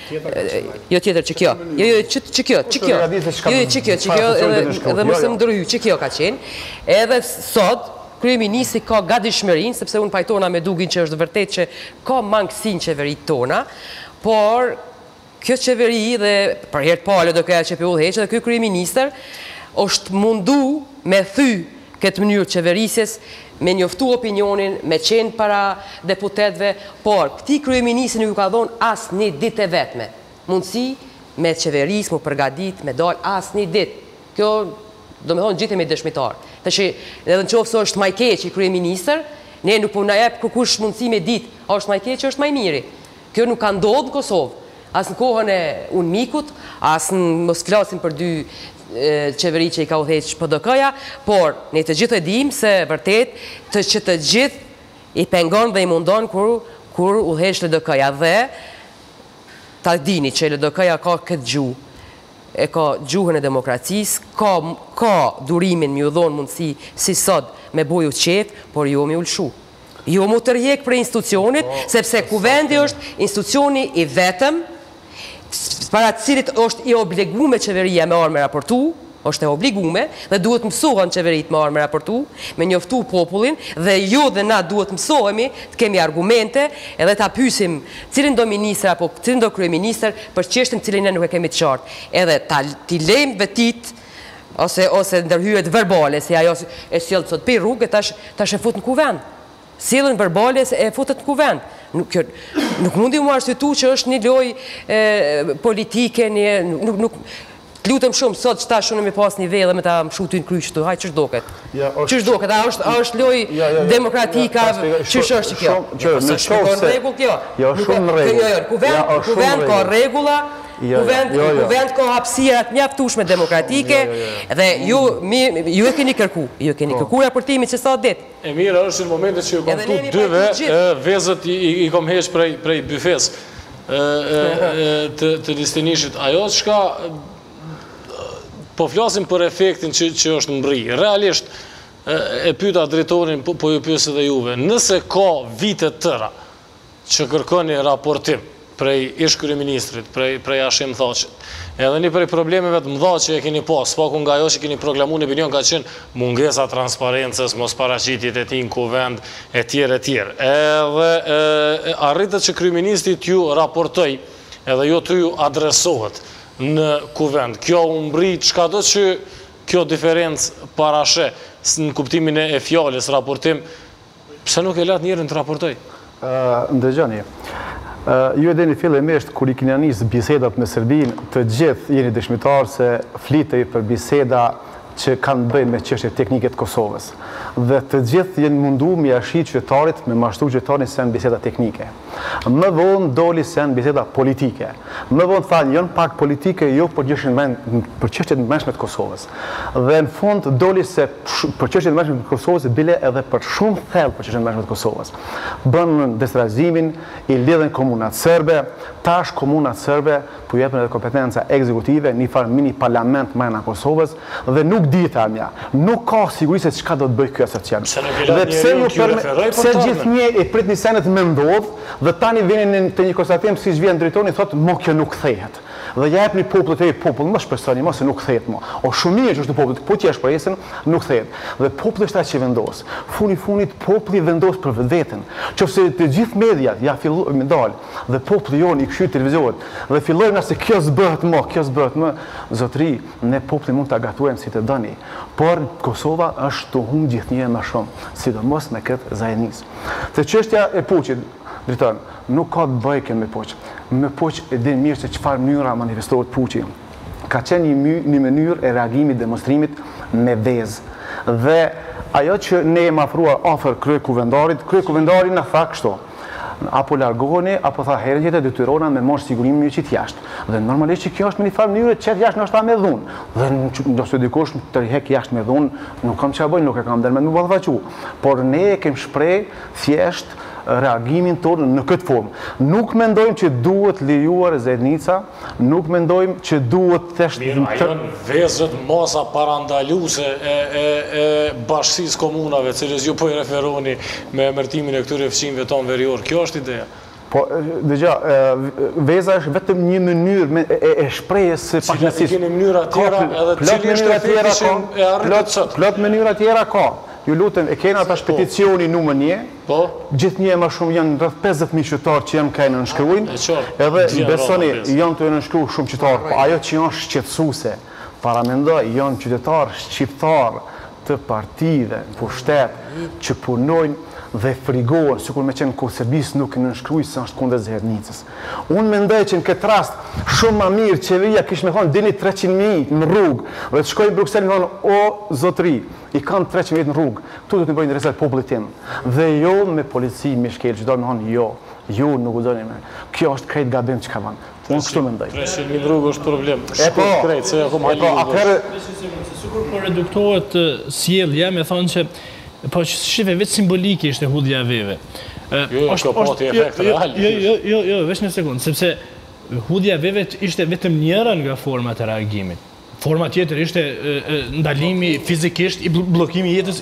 jo tjetër që kjo. Jo jo që që kjo, që kjo. Jo jo që kjo, që kjo edhe mos e ndryhy, që kjo ka qenë. Edhe sot kryeministri ka gatishmërinë sepse unë pajtona me Dugin që është vërtet që ka mangësinë qeveritë tona, por kjo qeveri dhe për herë të parë do këja që pe udhëheqë dhe ky kryeministër është mundu me thy këtë mënyrë qeverisjes, me njoftu opinionin, me qenë para deputetve, por këti kryeministri nuk ka dhonë asë një ditë e vetme. Mundësi me qeveris, mu përgadit, me dalë asë një ditë. Kjo, do me thonë, gjithë me dëshmitar. Të që edhe në qofë së është maj keq i kryeministër, ne nuk po në jepë kush mundësi me ditë, a është maj keq, është maj miri. Kjo nuk ka ndodhë në Kosovë. Asë në kohën e unë mikut, asë në mos flasim për dy qeveri që i ka udhëheqë P D K-ja, por ne të gjithë e dim se vërtet të që të gjithë i pengon dhe i mundon kur, kur udhëheq L D K-ja dhe ta dini që L D K-ja ka këtë gjuhë, e ka gjuhën e demokracisë, ka, ka durimin mi u dhonë mundësi si sot me boju qef, por jo mi ulshu. Jo mu të rjek për institucionit, sepse kuvendi është institucioni i vetëm, para cilit është i obligume qeveria me arë me raportu, është e obligume dhe duhet mësohen qeverit me arë me raportu, me njoftu popullin dhe ju dhe na duhet mësohemi të kemi argumente edhe ta pysim cilin do minister apo cilin do kryeminister për çështën cilin ne nuk e kemi të qartë. Edhe ta t'i lejmë vetit ose ose ndërhyjet verbale, si ajo e sjell sot pe rrugë tash tash e fut në kuvend. Sjellën verbale e futet në kuvend. Nuk kjo, nuk mundi u arsytu që është një lojë politike, një nuk nuk lutem shumë sot që tash unë më pas një vellë me ta mshutu në kryq këtu. Haj ç'është doket. Ç'është doket? A është a është lojë demokratike? Ç'është është kjo? Në shkollë rregull kjo. Jo, shumë në rregull. Jo, jo, kuvend, kuvend ka rregulla. Kuvend ka hapësira të mjaftueshme demokratike dhe ju ju e keni kërku, ju e keni kërku raportimin që sa ditë. E mirë, është në momentet që ju kom tu dyve, vezët i kom heq prej byfes të distinishit. Ajo çka po flasim për efektin që është mbri. Realisht, e pyeta drejtorin, po ju pyes edhe juve, nëse ka vite tëra që kërkoni raportim prej ish kryeministrit, prej Hashim Thaçit, edhe një prej problemeve të mëdha që e keni pas, paku nga ajo që keni proklamuar në opinion ka qenë mungesa transparencës, mos paraqitjet e tij në kuvend, e tjerë e tjerë. Edhe arritët që kryeministri t'ju raportoj, edhe jo t'ju adresohet në kuvend. Kjo u mbri çka do që kjo diferencë parashe në kuptimin e fjalës raportim, pse nuk e lat njerën të raportoj? Ndëgjoni. Ju e dini fillimisht kur i keni nisë bisedat me Serbinë, të gjithë jeni dëshmitar se flitej për biseda që kanë bëjnë me çështje teknike të Kosovës. Dhe të gjithë jenë mundu me jashit qytetarit, me mashtru qytetarin se janë biseda teknike. Më vonë doli se janë biseda politike. Më vonë thanë, janë pak politike, jo për çështjet e mëshme të Kosovës. Dhe në fund doli se për çështjet e mëshme të Kosovës bile edhe për shumë thellë për çështjet e mëshme të Kosovës. Bën destrazimin, i lidhen komunat serbe, tash komunat serbe po jepën edhe kompetenca ekzekutive, një farë mini parlament mrena Kosovës dhe nuk dihet amja, nuk ka siguri se çka do të bëj ky asociat. Dhe pse nuk pse gjithnjë e prit një senet me ndodh dhe tani vinin te një konstatim siç vjen drejtori thotë mo kjo nuk kthehet. Dhe jep një popull të popull, mos shpresoni mos se nuk kthehet më. O shumë mirë që është populli, po ti e shpresën, nuk kthehet. Dhe populli është ai që vendos. Funi funit populli vendos për vetveten. Qofse të gjithë mediat ja fillojnë me dal dhe populli jon i kthy televizionet dhe fillojnë nga se kjo s'bëhet më, kjo s'bëhet më, zotëri, ne populli mund ta gatuajmë si të doni, por Kosova është të humbë gjithnjë më shumë, sidomos me këtë zajednisë. Se çështja e Puçit, drejton, nuk ka të bëjë kjo me Puç. Me Puç e din mirë se çfarë mënyra manifestohet Puçi. Ka qenë një mënyrë e reagimit, demonstrimit me vezë. Dhe ajo që ne jemi afruar afër kryekuvendarit, kryekuvendari na tha kështu: apo largoheni, apo tha herën tjetër detyrona me marrë sigurimin një qit jashtë. Dhe normalisht që kjo është me një farë mënyrë qet jashtë ndoshta me dhunë. Dhe nëse dikush të rihek jashtë me dhunë, nuk kam çfarë bëj, nuk e kam dërmë me ballafaqu. Por ne e kemi shpreh thjesht reagimin tonë në këtë formë. Nuk mendojmë që duhet lejuar Zednica, nuk mendojmë që duhet thjesht... Mirë, a janë vezët masa parandaluese e bashkësisë komunave, cilës ju po i referoni me emërtimin e këtyre fqinjve tonë verior. Kjo është ideja? Po, dëgja, veza është vetëm një mënyrë e shprehjes së pakënaqësisë. Cilat keni mënyra tjera edhe cili është efekti që e arritët sot? Plot mënyra tjera ka. Ju lutem, e kena tash peticioni numër një, gjithnjë më shumë janë rreth pesëdhjetë mijë qytetarë që janë kanë nënshkruajnë, edhe besoni janë të nënshkruar shumë qytetarë, po ajo që janë shqetësuese, para mendoj janë qytetarë shqiptarë të partive, pushtet, që punojnë dhe frigohen, sikur me qenë kur Serbisë nuk e nënshkruaj se është kundër Zednicës. Unë mendoj që në këtë rast shumë më mirë qeveria kishte më thonë dini treqind mijë në rrugë, dhe të shkojnë në Bruksel më thonë o zotëri, i kanë treqind mijë në rrugë, tu do të bëjnë interesat popullit tim. Dhe jo me polici, me shkel, që do të thonë jo, ju nuk u doni më. Kjo është krejt gabim që ka vënë. Unë kështu mendoj. treqind mijë në rrugë është problem. Shkurt krejt, se apo më atëherë sikur po reduktohet sjellja, me thonë që po shife vetë simbolike ishte hudhja e veve. Jo, kjo po të efekt real. Jo, jo, jo, jo, veç një sekundë, sepse hudhja e veve ishte vetëm njëra nga format e reagimit. Forma tjetër ishte ndalimi fizikisht i bllokimi i jetës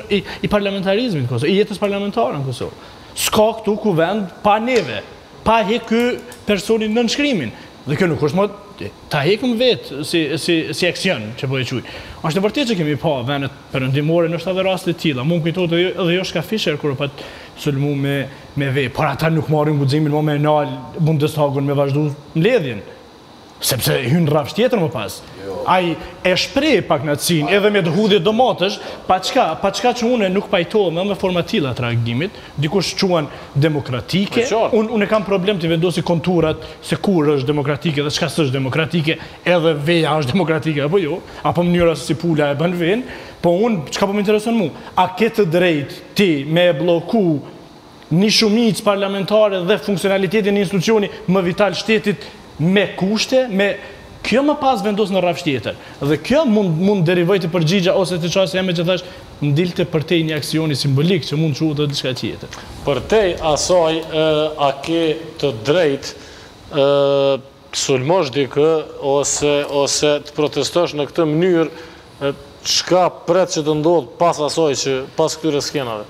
i parlamentarizmit në Kosovë, i jetës parlamentare në Kosovë. S'ka këtu kuvend pa neve, pa he ky personin në nënshkrimin. Dhe kjo nuk është më ta hekëm vetë si aksion që po e quj. Është e vërtetë që kemi pa vendet perëndimore në edhe raste të tilla. Mu më kujtohet edhe Joschka Fischer kur pat sulmu me ve, por ata nuk marrin guximin më me nal Bundestagun me vazhdu mbledhjen. Sepse hyn rrafsh tjetër më pas. Ai e shpreh pak natësin edhe me hudhje domatësh, pa çka, pa çka që unë nuk pajtohem me forma tilla të reagimit, dikush quan demokratike, unë unë kam problem të vendosi konturat se kur është demokratike dhe çka s'është demokratike, edhe veja është demokratike apo jo, apo mënyra se si pula e bën ven, po unë çka po më intereson mua, a ke të drejtë ti me bloku një shumicë parlamentare dhe funksionalitetin e institucioni më vital shtetit me kushte, me kjo më pas vendos në rrafsh tjetër. Dhe kjo mund mund derivoj të përgjigja ose të çështja jeme që thash, ndilte përtej një aksioni simbolik që mund të quhet diçka tjetër. Përtej asaj a ke të drejtë sulmosh dikë ose ose të protestosh në këtë mënyrë, çka pret që të ndodh pas asaj që pas këtyre skenave?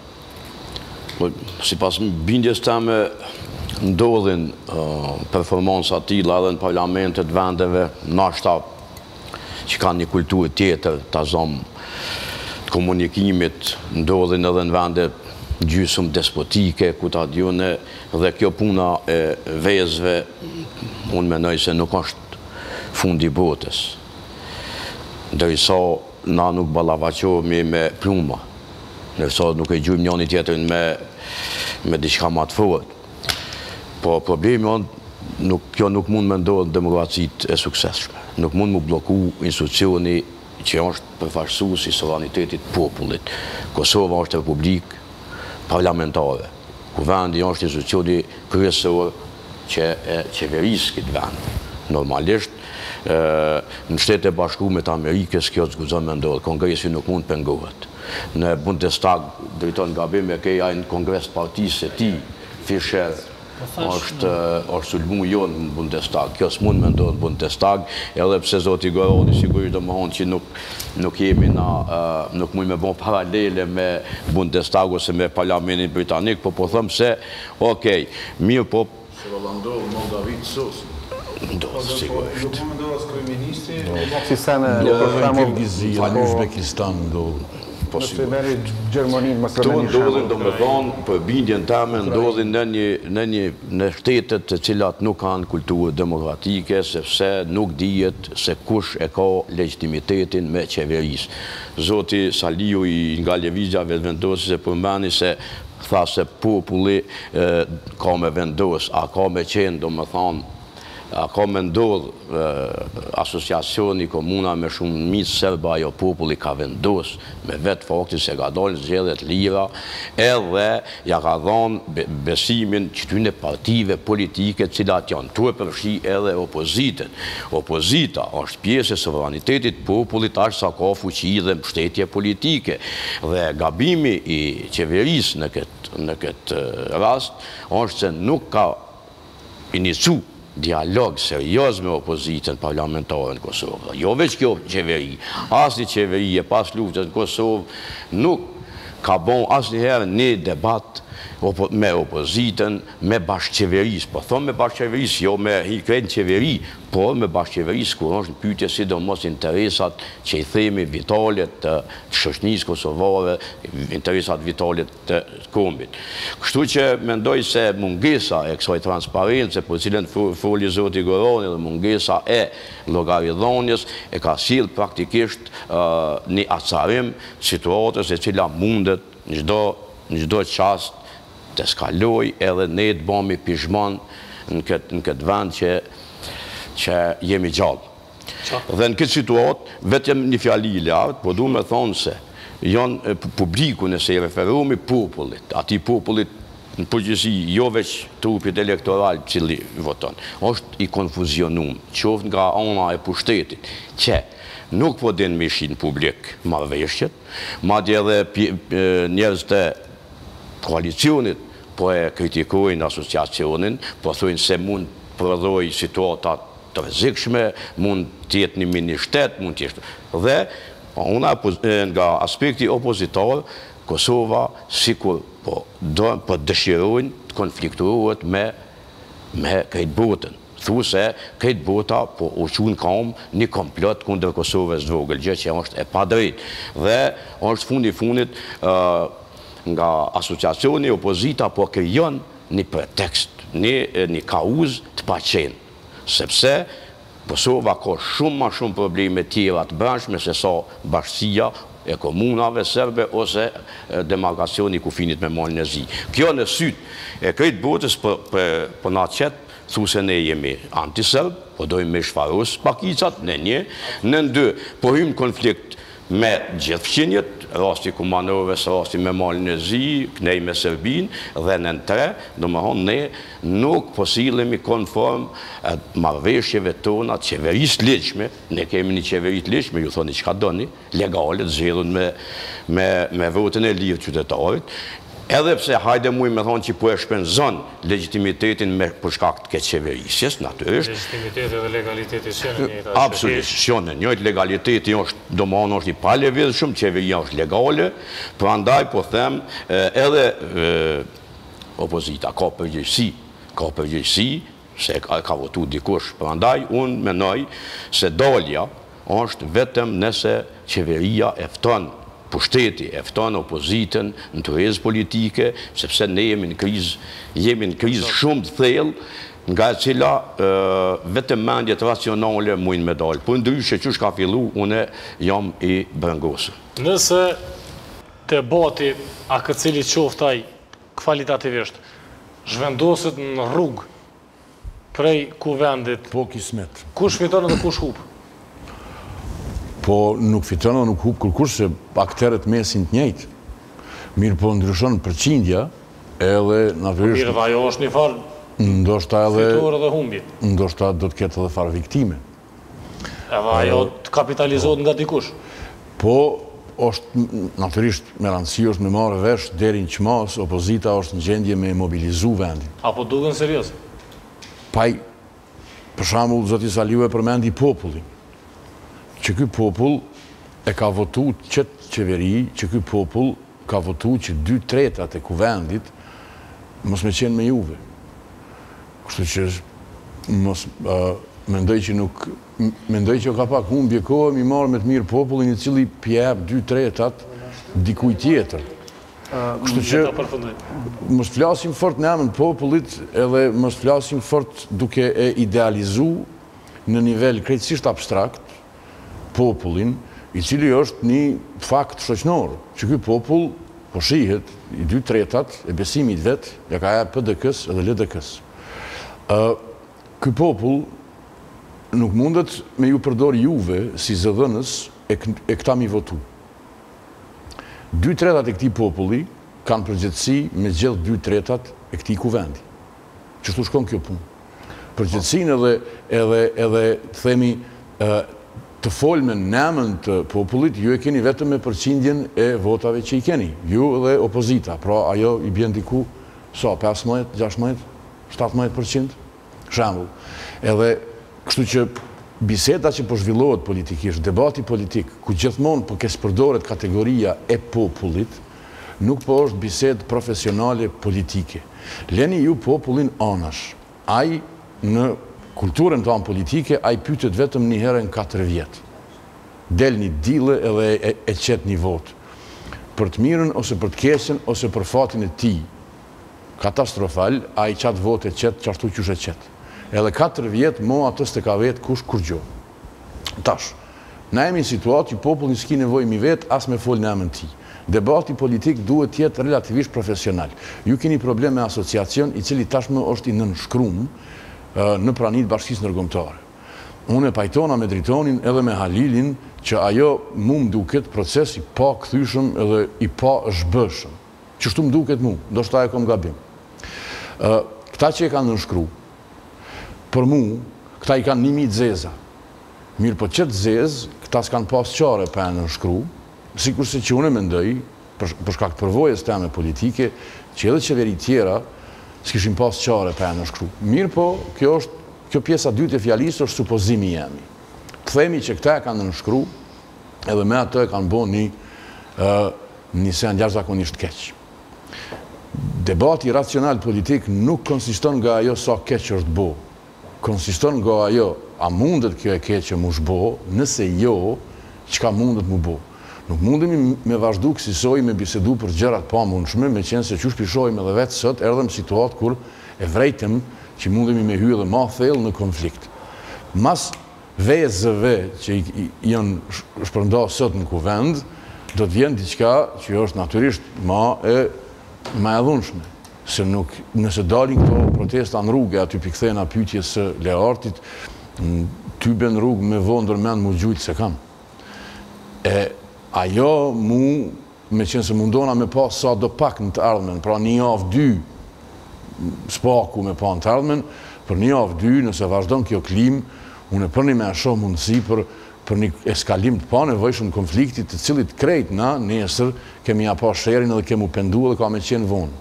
Sipas bindjes tame ndodhin performanca tilla edhe në parlamentet vendeve nashta që kanë një kulturë tjetër të zonë të komunikimit, ndodhin edhe në vende gjysmë despotike, ku ta djune, dhe kjo puna e vezve, unë menoj se nuk është fundi botës. Ndërsa na nuk ballafaqohemi me pluma, ndërsa nuk e gjujmë njëri tjetrin me me diçka më të fortë. Po problemi on, kjo nuk mund me ndodhë në demokracitë e suksesshme. Nuk mund mu bloku institucioni që është përfaqësues i sovranitetit popullit. Kosova është republikë parlamentare, ku vendi është institucioni kryesor që e qeverisë këtë vend. Normalisht, në Shtetet e Bashkuara të Amerikës kjo s'guxon me ndodhë, kongresi nuk mund pengohet. Në Bundestag, drejton gabim e keja në kongres partisë e tij, Fischer, është sulmu jo në Bundestag. Kjo s'mund me ndodhë në Bundestag, edhe pse zoti Goroni sigurisht do më thonë që nuk jemi na, nuk mund me bon paralele me Bundestag ose me Parlamentin Britanik, po po thëmë se, okej, mirë po... Se valla ndodhë Moldavit sos. Ndodhë, sigurisht. Nuk më ndodhë s'kryministri... Si se në... Në Kirgizia, në Uzbekistan ndodhë. Nëse meri Gjermanin, më së Këto ndodhin, do me thonë, për bindjen tame, ndodhin në shtetet të cilat nuk kanë kulturë demokratike, sepse nuk dihet se kush e ka legitimitetin me qeverisë. Zoti Saliu nga lëvizja vendosi se përmeni se tha se populli ka me vendos, a ka me qenë, do me thonë, a ka me ndodhë asociacioni komuna me shumë mitë serba, jo populli ka vendos me vetë fakti se ka dalë zgjedhjet lira, edhe ja ka dhonë besimin qëtyne partive politike cilat janë tu e përfshi edhe opozitën. Opozita është pjesë e sovranitetit popullit ashtë sa ka fuqi dhe mbështetje politike. Dhe gabimi i qeverisë në këtë rast është se nuk ka inicu dialog serios me opozitën parlamentare në Kosovë. Jo veç kjo qeveri, asni qeveri e pas luftës në Kosovë nuk ka bon asnjëherë një debat me opozitën, me bashkëqeverisë. Po thonë me bashkëqeverisë, jo me hikret në qeveri, por me bashkëqeverisë, kur është në pyetje sidomos interesat që i themi vitalet të shoqënisë kosovare, interesat vitalet të kombit. Kështu që mendoj se mungesa e kësaj transparence, për cilën foli zoti Goroni, dhe mungesa e llogaridhënies e ka sill praktikisht një acarim situatës e cila mundet në çdo çast të skaloj edhe ne të bëmi pishman në këtë vend që jemi gjallë. Dhe në këtë situatë, vetëm një fjali i lartë, po du me thonë se janë publiku nëse i referohemi popullit, ati popullit në përgjithësi, jo veç trupit elektoral cili voton, është i konfuzionum, qoftë nga ana e pushtetit, që nuk po din me ishin publik marrëveshjet, madje edhe njerëz të koalicionit po e kritikojnë asociacionin, po thujnë se mund prodhoj situatat të rrezikshme, mund tjetë një mini shtet, mund tjetë. Dhe, una nga aspekti opozitor, Kosova sikur po dëshirojnë të konfliktuohet me krejt botën. thu se këtë bota po u qunë kam një komplot kundër Kosovës vogël, gjë që është e padrejt. Dhe është fundi fundit nga asociacioni opozita po krijon një pretekst, një, një kauz të paqen, sepse Kosova ka shumë ma shumë probleme tjera të brendshme se sa bashkësia e komunave serbe ose demarkacioni kufinit me Malin e Zi. Kjo në sytë e krejt botës për na qetë, thu se ne jemi anti-serb, po dojmë me shfarus pakicat, në një, në ndë, po hymë konflikt me gjithë fqinjet, rasti Kumanovës, rasti me Malin e Zi, kënej me Serbin, dhe në në tre, do më honë, ne nuk posilemi konform marveshjeve tona, qeveris liqme, ne kemi një qeverit liqme, ju thoni që ka doni, legalet, zhirën me, me, me votën e lirë qytetarit, edhe pse hajde muj me thonë që po e shpenzon legitimitetin me përshkak të këtë qeverisjes, natyrisht. Legitimiteti dhe legaliteti shënë njëta. Absolutisht, shënë njëjtë legaliteti është, do më anë është i palevidhë shumë, qeveria është legale, për andaj po them edhe opozita ka përgjëjsi, ka përgjëjsi, se ka votu dikush, për andaj unë menoj se dalja është vetëm nëse qeveria efton pushteti, efton opozitën në të rrezë politike, sepse ne jemi në krizë, jemi në krizë shumë të thellë, nga e cila vetëm mendjet racionale mujnë me dalë. Për ndryshe që shka fillu, une jam i brengosë. Nëse debati a këtë cili qoftaj kvalitativishtë, zhvendosit në rrugë prej kuvendit, po kismet. Kush fiton dhe kush hupë? Po nuk fiton dhe nuk hupë kërkush se akterët mesin të njëjtë. Mirë po ndryshon përqindja edhe naturisht... Mirë dhe ajo është një farë ndoshta edhe... fitur dhe humbi. Ndoshta do të ketë edhe farë viktime. Edhe ajo të kapitalizohet nga dikush. Po është naturisht me rëndësi është me marrë vesh deri në qmas, opozita është në gjendje me mobilizu vendin. Apo duken serios? Paj, për shembull, zoti Saliu e përmendi popullin. Që ky popull e ka votu qëtë qeveri, që ky popull ka votu që dy tretat e kuvendit mos me qenë me juve. Kështu që mos mendoj që nuk mendoj që ka pak humbje kohë mi marrë me të mirë popullin i cili pjep dy tretat dikuj tjetër. Kështu që mos flasim fort në emën popullit edhe mos flasim fort duke e idealizu në nivel krejtësisht abstrakt popullin, i cili është një fakt shoqënor, që ky popull po shihet i dy tretat e besimit vet, ja ka jap P D K-s edhe L D K-s. Ky popull nuk mundet me ju përdor juve si zëdhënës e këta mi votu. Dy tretat e këtij populli kanë përgjegjësi me gjithë dy tretat e këtij kuvendi. Çështu shkon kjo punë. Përgjegjësinë edhe edhe edhe të themi të folmen në emën të popullit, ju e keni vetëm me përqindjen e votave që i keni, ju dhe opozita, pra ajo i bjen diku, sa, pesëmbëdhjetë, gjashtëmbëdhjetë, shtatëmbëdhjetë përqind, shembull. Edhe, kështu që biseda që po zhvillohet politikisht, debati politik, ku gjithmonë po kespërdoret kategoria e popullit, nuk po është bised profesionale politike. Leni ju popullin anash, ai në kulturën të anë politike, a i pytet vetëm një herë në katër vjetë. Del një dile edhe e qetë një votë. Për të mirën, ose për të keqen, ose për fatin e ti. Katastrofal, a i qatë votë e qetë, qashtu qysh e qetë. Edhe katër vjetë, mo atës të ka vetë kush kur gjo. Tash, na jemi në situatë që popullin s'ki nevoj mi vetë, as me folë në emën ti. Debati politik duhet tjetë relativisht profesional. Ju keni problem me asociacion, i cili tashmë është i nënshkrum në pranit bashkisë nërgomtare. Unë e pajtona me Dritonin edhe me Halilin që ajo mu më duket proces i pa këthyshëm edhe i pa zhbëshëm. Qështu më duket mu, do shta e kom gabim. Këta që e kanë nënshkru, për mu, këta i kanë nimi zeza. Mirë po qëtë zezë, këta s'kanë pas qare për e nënshkru, si kurse që unë e mendoj, për shkak të përvojës teme politike, që edhe qeveri tjera, s'kishim pas qare për e nënshkru. Mirë po, kjo është, kjo pjesa dytë e fjalisë është supozimi jemi. Të themi që këta e kanë nënshkru, edhe me ato e kanë bo një një sen jashtëzakonisht keq. Debati racional politik nuk konsiston nga ajo sa keq është bo. konsiston nga ajo, a mundet kjo e keqe mu shbo, nëse jo, qka mundet mu bo. Nuk mundemi me vazhdu kësisoj me bisedu për gjërat pa mundshme, me qenë se qush pishojmë edhe vetë sot, erdhem situatë kur e vrejtëm që mundemi me hy edhe ma thellë në konflikt. Mas vezëve që janë shpërnda sot në kuvend, do të vjen diçka që është natyrisht ma e ma e dhunshme. Se nuk, nëse dalin këto protesta në rrugë, aty pikthejna pytjes së Leartit, ty ben rrugë me vo ndërmend mu gjujtë se kam. E ajo mu, me qenë se mundona me pa sa do pak në të ardhmen, pra një javë dy spaku me pa në të ardhmen, për një javë dy, nëse vazhdon kjo klim, unë e përni me asho mundësi për, për një eskalim të pa nevojshëm konfliktit të cilit krejt na nesër kemi ja pa sherin edhe kemu pendu dhe ka me qenë vonë.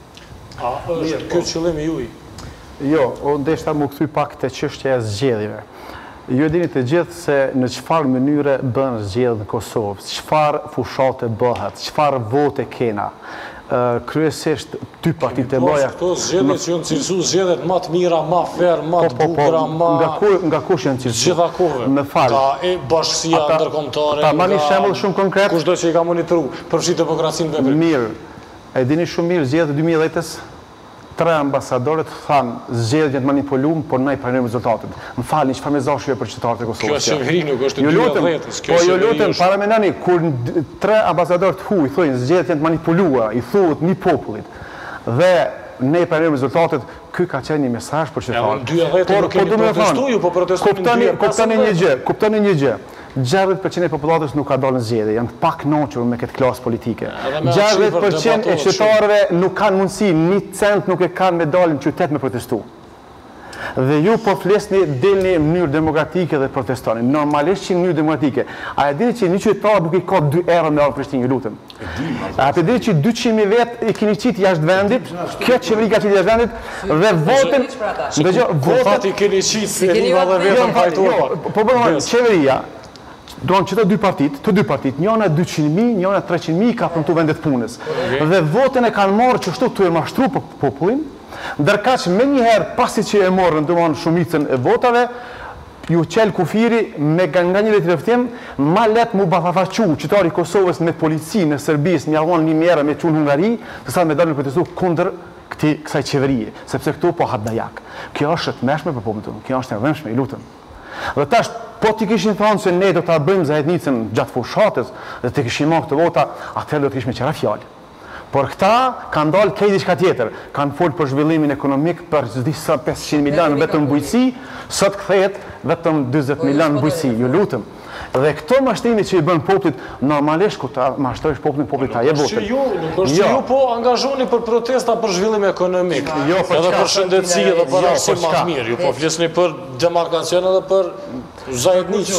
A është kjo qëllimi juj? Jo, o ndeshta mu këthy pak të çështja e zgjedhjeve. Ju e dini të gjithë se në qëfar mënyre bënë zgjedhjet në Kosovë, qëfar fushate bëhet, qëfar vote kena. Kryesisht dy partit e loja... Këto zgjedhjet që janë cilësu zgjedhjet ma të mira, ma fair, ma të bukura, ma... Nga kush janë cilësu? Gjitha kohë. Më falë. Ka e bashkësia ndërkombëtare, ta marrni shembull shumë konkret. Kushdo që i ka monitoru, përfshi demokracinë veprim. Mirë. E dini shumë mirë zgjedhjet e dy mijë e dhjetës? Tre ambasadorët thanë zgjedhjet manipuluar, por ne i pranojmë rezultatet. Më falni, çfarë mezashje për qytetarët e Kosovës? Kjo qeveri nuk është e dy mijë e dhjetës. Po ju lutem, para mendoni kur tre ambasadorët huaj thonë zgjedhjet janë manipuluara, i thuhet një popullit. Dhe ne i pranojmë rezultatet, ky ka qenë një mesazh për qytetarët. Në dy mijë e dhjetë nuk kemi protestuar, po protestojmë në dy mijë e pesëmbëdhjetë. Kuptoni një gjë, kuptoni një gjë. gjashtëdhjetë përqind e popullatës nuk ka dalë në zgjedhje, janë të pak knoqur me këtë klasë politike. gjashtëdhjetë përqind e qytetarëve nuk kanë mundësi, një cent nuk e kanë me dalë në qytet me protestu. Dhe ju po flesni dilni në mënyrë demokratike dhe protestoni. Normalisht që në mënyrë demokratike. A e dini që një qytetar nuk i ka dy erë me arë Prishtinë, ju lutem. A e dini që dyqind mijë vetë i keni qitë jashtë vendit, kjo qeveri ka qitë jashtë vendit, dhe votën... Kur fati keni qitë, e një dhe vetën fajtuar. Po bërë, qeveria, do në që të dy partit, të dy partit, njëna dyqind mijë, njëna treqind mijë ka përmëtu vendet punës. Dhe votën e kanë marë që shtu të e mashtru popullin, ndërka që me njëherë pasi që e morën të manë shumicën e votave, ju qelë kufiri me nga një vetë rëftim, ma letë mu bafafaqu qytari Kosovës me polici në Serbis, një avon një mjera me qunë Hungari, të sa me dalë në protestu kundër këti kësaj qeverije, sepse këtu po hatë dajak. Kjo është të meshme për popullin, kjo është të rëmshme, i lutëm. Dhe tash, po t'i kishin thonë se ne do t'a bëjmë zajednicën gjatë fushatës dhe t'i kishin marrë këtë vota, atëherë do t'kishme qera fjallë. Por këta kanë dalë kej diçka tjetër, kanë folë për zhvillimin ekonomik për disa pesëqind milion vetëm bujqësi, sot kthehet vetëm dyzet milion bujqësi, ju lutëm. Dhe këto mashtimi që i bën popullit, normalisht ku ta mashtrojsh popullin, popullit ta je votën. Nuk është që ju po angazhoni për protesta për zhvillim ekonomik, edhe për shëndetësi edhe për arsim ma mirë, ju po flisni për demarkacion edhe për zajednicë.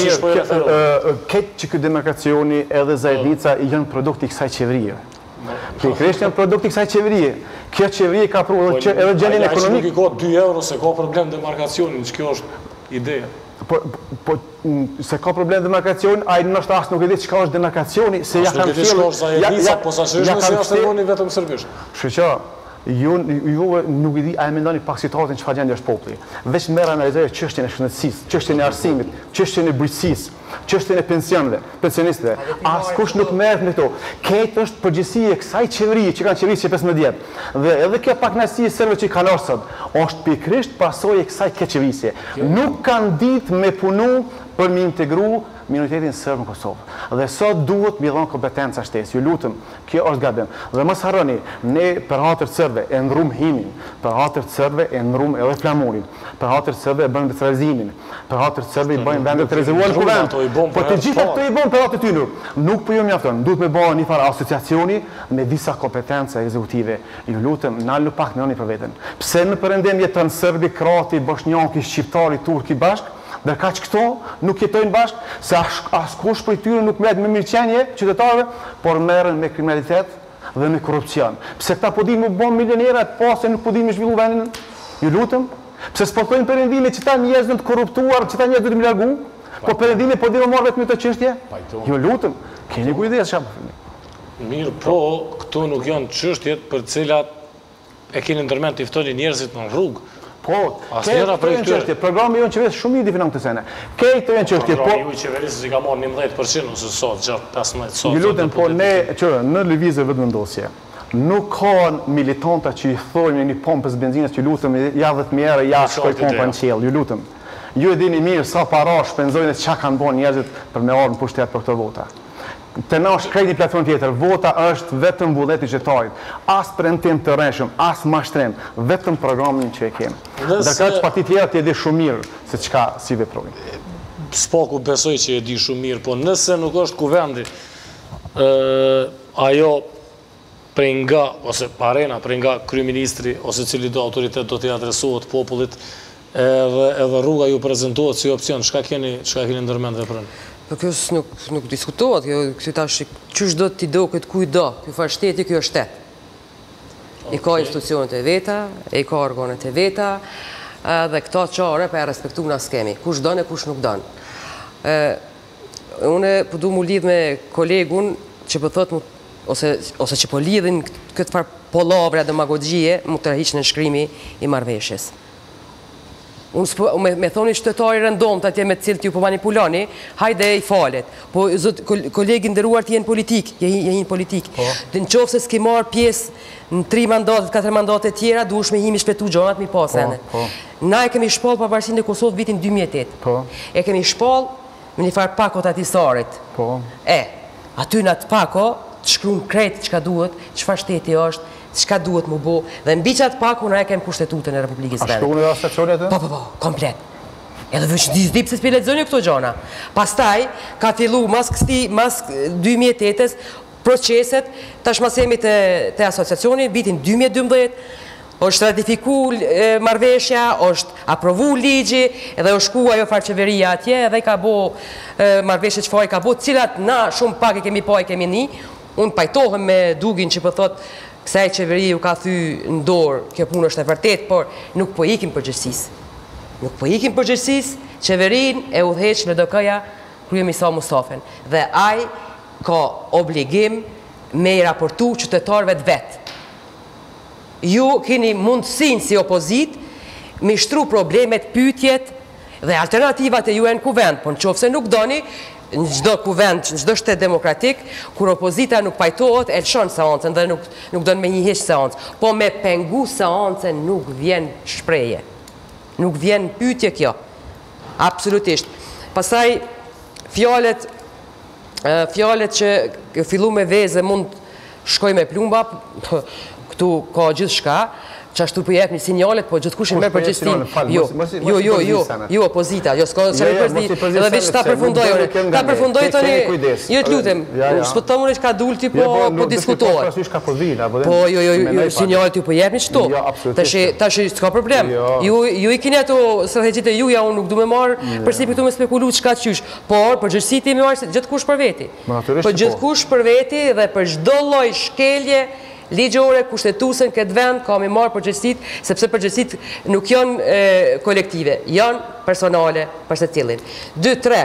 Mirë, këtë që këtë demarkacioni edhe zajednica janë produkti kësaj qeverie. Pikërisht janë produkti kësaj qeverie. Kjo qeverie ka pru edhe gjenin ekonomik. Nuk i ka dy euro se ka problem demarkacionin, që kjo është ideja. Po, se ka problem demarkacion, a i nështë asë nuk e di qëka është demarkacioni, se ja kanë fjellë... Asë nuk e di qëka është zajednica, po sa që është nëse jasë e vetëm sërbisht. Shqeqa, ju nuk i di, a e mendoni pak situatin që fa gjendje është popli. Veç mërë analizojë qështjën e shëndetësisë, qështjën e arsimit, qështjën e bujqësisë, qështjën e pensionëve, pensionistëve. As kush nuk merret me këto. Këtë është përgjegjësia e kësaj qeverie që kanë qeverisë pesëmbëdhjetë vjet. Dhe edhe kjo pakënaqësi e serve që kanë sot, është pikërisht pasojë e kësaj qeverisje. Nuk kanë ditë me punu për mi integru minoritetin sërbë në Kosovë. Dhe sot duhet mi dhënë kompetenca shtesë. Ju lutëm, kjo është gabim. Dhe mos harroni, ne për hatër sërbëve e ndrum himin, për hatër sërbëve e ndrum edhe flamurin, për hatër sërbëve e bëjmë detralizimin, për hatër sërbëve i bëjmë vendet të rezervuar në kuvend. Po të gjitha këto i bëjmë për hatër tyre. Nuk po ju mjafton, duhet me bëjë një farë asociacioni me disa kompetenca ekzekutive. Ju lutëm, nalë pak me oni për veten. Pse në perëndim jeton serbi, krati, bosnjaki, shqiptari, turki bashk? Dërka që këto nuk jetojnë bashkë, se askush për i tyre nuk merret me mirëqenje qytetarëve, por merren me kriminalitet dhe me korrupsion. Pse këta po dinë me bon milionerat, po se nuk po dinë me zhvillu vendin, ju lutëm? Pse s'portojnë perëndime që ta njerëz të korruptuar, që ta njerëz duhet të largu, po perëndime po dinë marrë vetëm këtë çështje? Ju lutëm, keni kujdes çfarë. Mirë, po këto nuk janë çështjet për të cilat e keni ndërmend të ftoni njerëzit në rrugë. Po, asnjëra prej këtyre. Programi jonë qeverisë shumë i difinon këtë sene. Këtë të janë çështje, po. Programi ju i qeverisë i ka marrë njëmbëdhjetë përqind ose sot gjatë pesëmbëdhjetë sot. Ju lutem, po ne, qërë, në lëvizje vetëvendosje, nuk ka militanta që i thojmë një pompës benzinës që ju lutem ja dhjetë mijë euro ja shkoj pompa në qiell, ju lutem. Ju e dini mirë sa para shpenzojnë dhe çka kanë bën njerëzit për me ardhur në pushtet për këto vota. Të na është krejt një platform tjetër, vota është vetëm vullneti i qytetarit, as premtim të rreshëm, as mashtrim, vetëm programin që e kemi. Ndërka që partit tjera ti e di shumë mirë se çka si veprojnë. S'paku besoj që e di shumë mirë, po nëse nuk është kuvendi, ajo prej nga, ose parena, prej nga kryeministri, ose cili do autoritet do t'i adresohet popullit, edhe rruga ju prezentohet si opcion, çka keni ndërmend veprën? Po kjo nuk diskutohet, kjo tash qysh do t'i do këtë kuj do, kjo fa shteti, kjo është shtet. I ka institucionet e veta, i ka organet e veta, dhe këta qare për e respektu nga skemi, kush donë e kush nuk donë. Une po du mu lidh me kolegun që po thot, ose që po lidhin këtë farë polavre demagogjie, mu të rëhiq në shkrimi i marrëveshjes. Unë me thoni qytetari rëndom të atje me cilë t'ju po manipuloni, hajde i falet. Po, kolegi ndëruar t'jenë politik, jehin politik. Në qofë se s'ki marë pjesë në tri mandatet, katër mandatet tjera, du është me himi shpetu gjonat mi pasene. Na e kemi shpall pavarësinë e Kosovë vitin dy mijë e tetë. E kemi shpall me një farë pakot atisarit. E, aty në atë pako, të shkruan krejt që ka duhet, që fa shteti është, çka duhet mu bo, dhe mbi qatë pak unë e kem kushtetutën e Republikës Vendit. A shkruan edhe stacionet e? Po, po, po, komplet. Edhe vëq dip se s'pi lexoni këto gjona. Pastaj, ka fillu mas kësti, mas dy mijë e tetës, proceset, tash masemi të asociacioni, vitin dy mijë e dymbëdhjetë, është ratifiku marrëveshja, është aprovu ligji, edhe është shku ajo farqeveria atje, edhe i ka bo marrëveshje që fa i ka bo, cilat na shumë pak e kemi pa e kemi ni, unë pajtohem me Dugin që pëthot kësaj qeveri ju ka thy në dorë, kjo punë është e vërtet, por nuk po ikim përgjërsis. Nuk po ikim përgjërsis, qeverin e udheq me do këja kryemisa Mustafen. Dhe aj ka obligim me i raportu qytetarëve të vetë. Ju keni mundësin si opozit, me shtru problemet, pytjet dhe alternativat e ju e në kuvend, por në qofë se nuk doni, në gjdo kuvend, në gjdo shtet demokratik, kur opozita nuk pajtohet, e lëshon seancën dhe nuk donë me njëhish seancë. Po me pengu seancën nuk vjen shpreje. Nuk vjen pyetje kjo. Absolutisht. Pasaj, fjalet, fjalet që fillu me veze mund shkoj me plumba, këtu ka gjithë shka, që ashtu për jep një sinjalet, po gjithë kushin me përgjëstin. Jo, jo, jo, jo, jo, opozita, jo, s'ka që me përgjëstin, edhe veç ta përfundojone. Ta përfundoj të një, jo të lutem, s'po të mëre që ka dulti, po diskutohet. Po, jo, jo, sinjalet ju për jep një qëto. Ta shi, s'ka problem. Ju i kine ato strategjit e juja, unë nuk du me marë, përsi për këtu me spekulu që ka qysh, por përgjësiti me marë gjithë kush për veti. Për gjithë kush për veti dhe për gjdo loj shkelje ligjore, kushtetusen këtë vend, ka mi marë përgjësit, sepse përgjësit nuk janë kolektive, janë personale për se cilin. Dë, tre,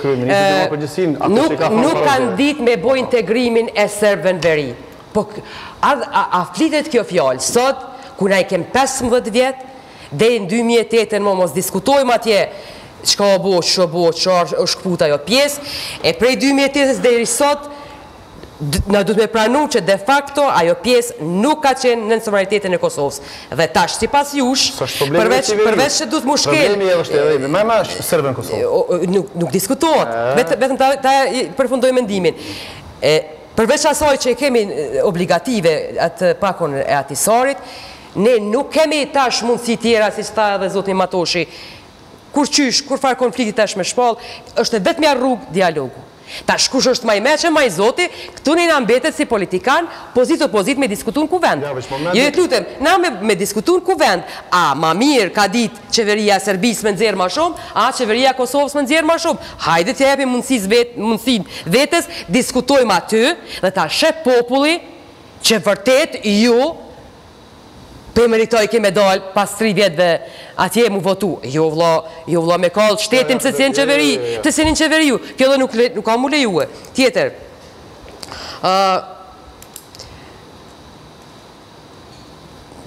nuk kanë dit me boj integrimin e serbëve në veri. Po, a flitet kjo fjallë, sot, kuna i kem pesëmbëdhjetë vjetë, dhe në dy mijë e tetë më mos diskutojmë atje, qka o bo, që o bo, që është këputa jo pjesë, e prej dy mijë e tetës dhe i sot, në du të me pranu që de facto ajo pjesë nuk ka qenë në suverenitetin e Kosovës. Dhe tash, si pas jush, përveç që du të mu shkel... Problemi e vështë edhe ime, me ma sërbën Kosovë. Nuk diskutohet, vetëm ta përfundoj mendimin. Përveç asaj që kemi obligative atë pakon e atisarit, ne nuk kemi tash mundësi tjera, si shta edhe zotni Matoshi, kur qysh, kur farë konflikti tash me shpall, është vetëm ja rrugë dialogu. Ta shkush është maj meqe, maj zoti, këtu një nga mbetet si politikan, pozit o pozit me diskutu në kuvend. Jo e të lutem, na me diskutu në kuvend, a ma mirë ka dit qeveria Serbis me nëzirë ma shumë, a qeveria Kosovës me nëzirë ma shumë. Hajde të jepi mundësin vetës, diskutojmë aty, dhe ta shep populli që vërtet ju, për meritoj keme dalë pas tri vjetëve atje mu votu. Jo vla me kallë shtetim se si në qeveri, të si në qeveri ju. Kjo dhe nuk ka mu lejue. Tjetër,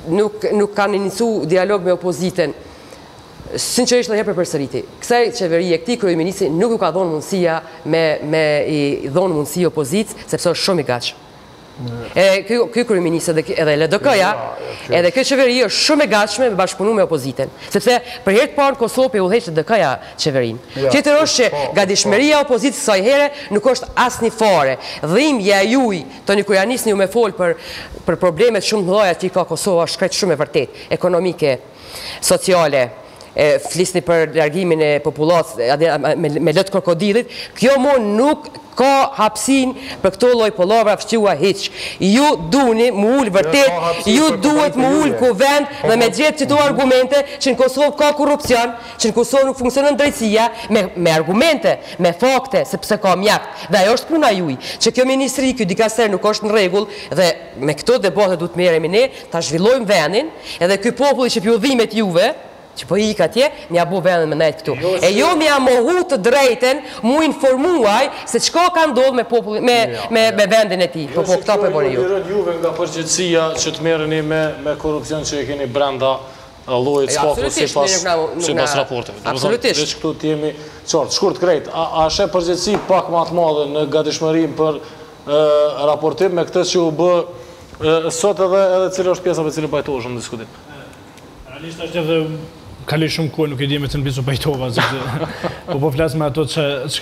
nuk kanë inicu dialog me opozitën, sinqerisht dhe herë për përsëriti. Kësaj qeverie, këtij kryeministri nuk u ka dhonë mundësia me i dhonë mundësi opozitës, sepse është shumë i gatshëm. Ky kryeministri edhe L D K-ja, edhe kjo qeveri është shumë e gatshme me bashkëpunu me opozitën. Sepse për herë të parë Kosovë e udhëheq L D K-ja qeverinë. Tjetër është që gatishmëria e opozitës kësaj here nuk është asnjë fare. Dhimbja juaj, tani kur ja nisni ju me fol për për problemet shumë të mëdha që ka Kosova, është krejt shumë e vërtetë, ekonomike, sociale. Flisni për largimin e popullatës me lëtë krokodilit, kjo mo nuk ka hapsin për këto lloj pollavra fshqua hiq. Ju duni mu ullë vërtet, ju duhet mu ullë kuvend dhe me gjithë qëto argumente që në Kosovë ka korupcion, që në Kosovë nuk funksionon drejtësia, me argumente, me fakte, sepse ka mjakt. Dhe ajo është puna juj, që kjo ministri, kjo dikaster nuk është në regull, dhe me këto debate du të merremi ne, ta zhvillojmë vendin, edhe ky populli që pjodhimet juve, që po i ka tje, mja bu vendin me nejtë këtu. E jo mja mohu të drejten, mu informuaj se qka ka ndodhë me vendin e ti. Po po këta për bërë ju. Lirën juve nga përgjithësia që të merreni me korupcion që e keni brenda llojit spaku si pas raporteve. Absolutisht. Veç këtu të jemi qartë, shkurt krejt. A shë përgjithësi pak ma të madhe në gatishmërim për raportim me këtë që u bë sot edhe cilë është pjesa për cilë bajtohëshëm në diskutim? Realisht është edhe kali shumë kohë nuk e di me të në bisu pajtova, po po flasë me ato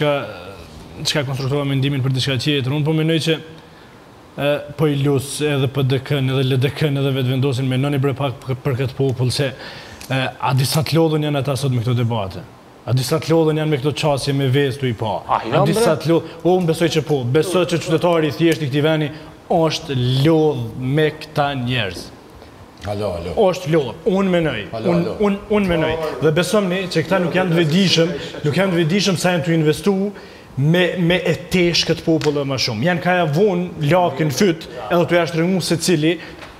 që ka konstruktova mendimin për diçka tjetër. Unë po menoj që po i lusë edhe P D K-n, edhe L D K-n, edhe vetë vendosin me nëni bre pak për këtë popull, se a disa të lodhën janë ata sot me këto debate. A disa të lodhën janë me këto qasje me vestu i pa. A disa të lodhën, o, unë besoj që po, besoj që qytetari thjesht i këti veni është lodhë me këta njerës. Alo, alo. është lodhë, unë menoj, unë menoj. Dhe besomni që këta nuk janë të vedishëm, nuk janë të vedishëm sa janë të investu me e tesh këtë popullë më shumë. Janë ka vonë lakën fyt, edhe të jashtë rëngu se cili,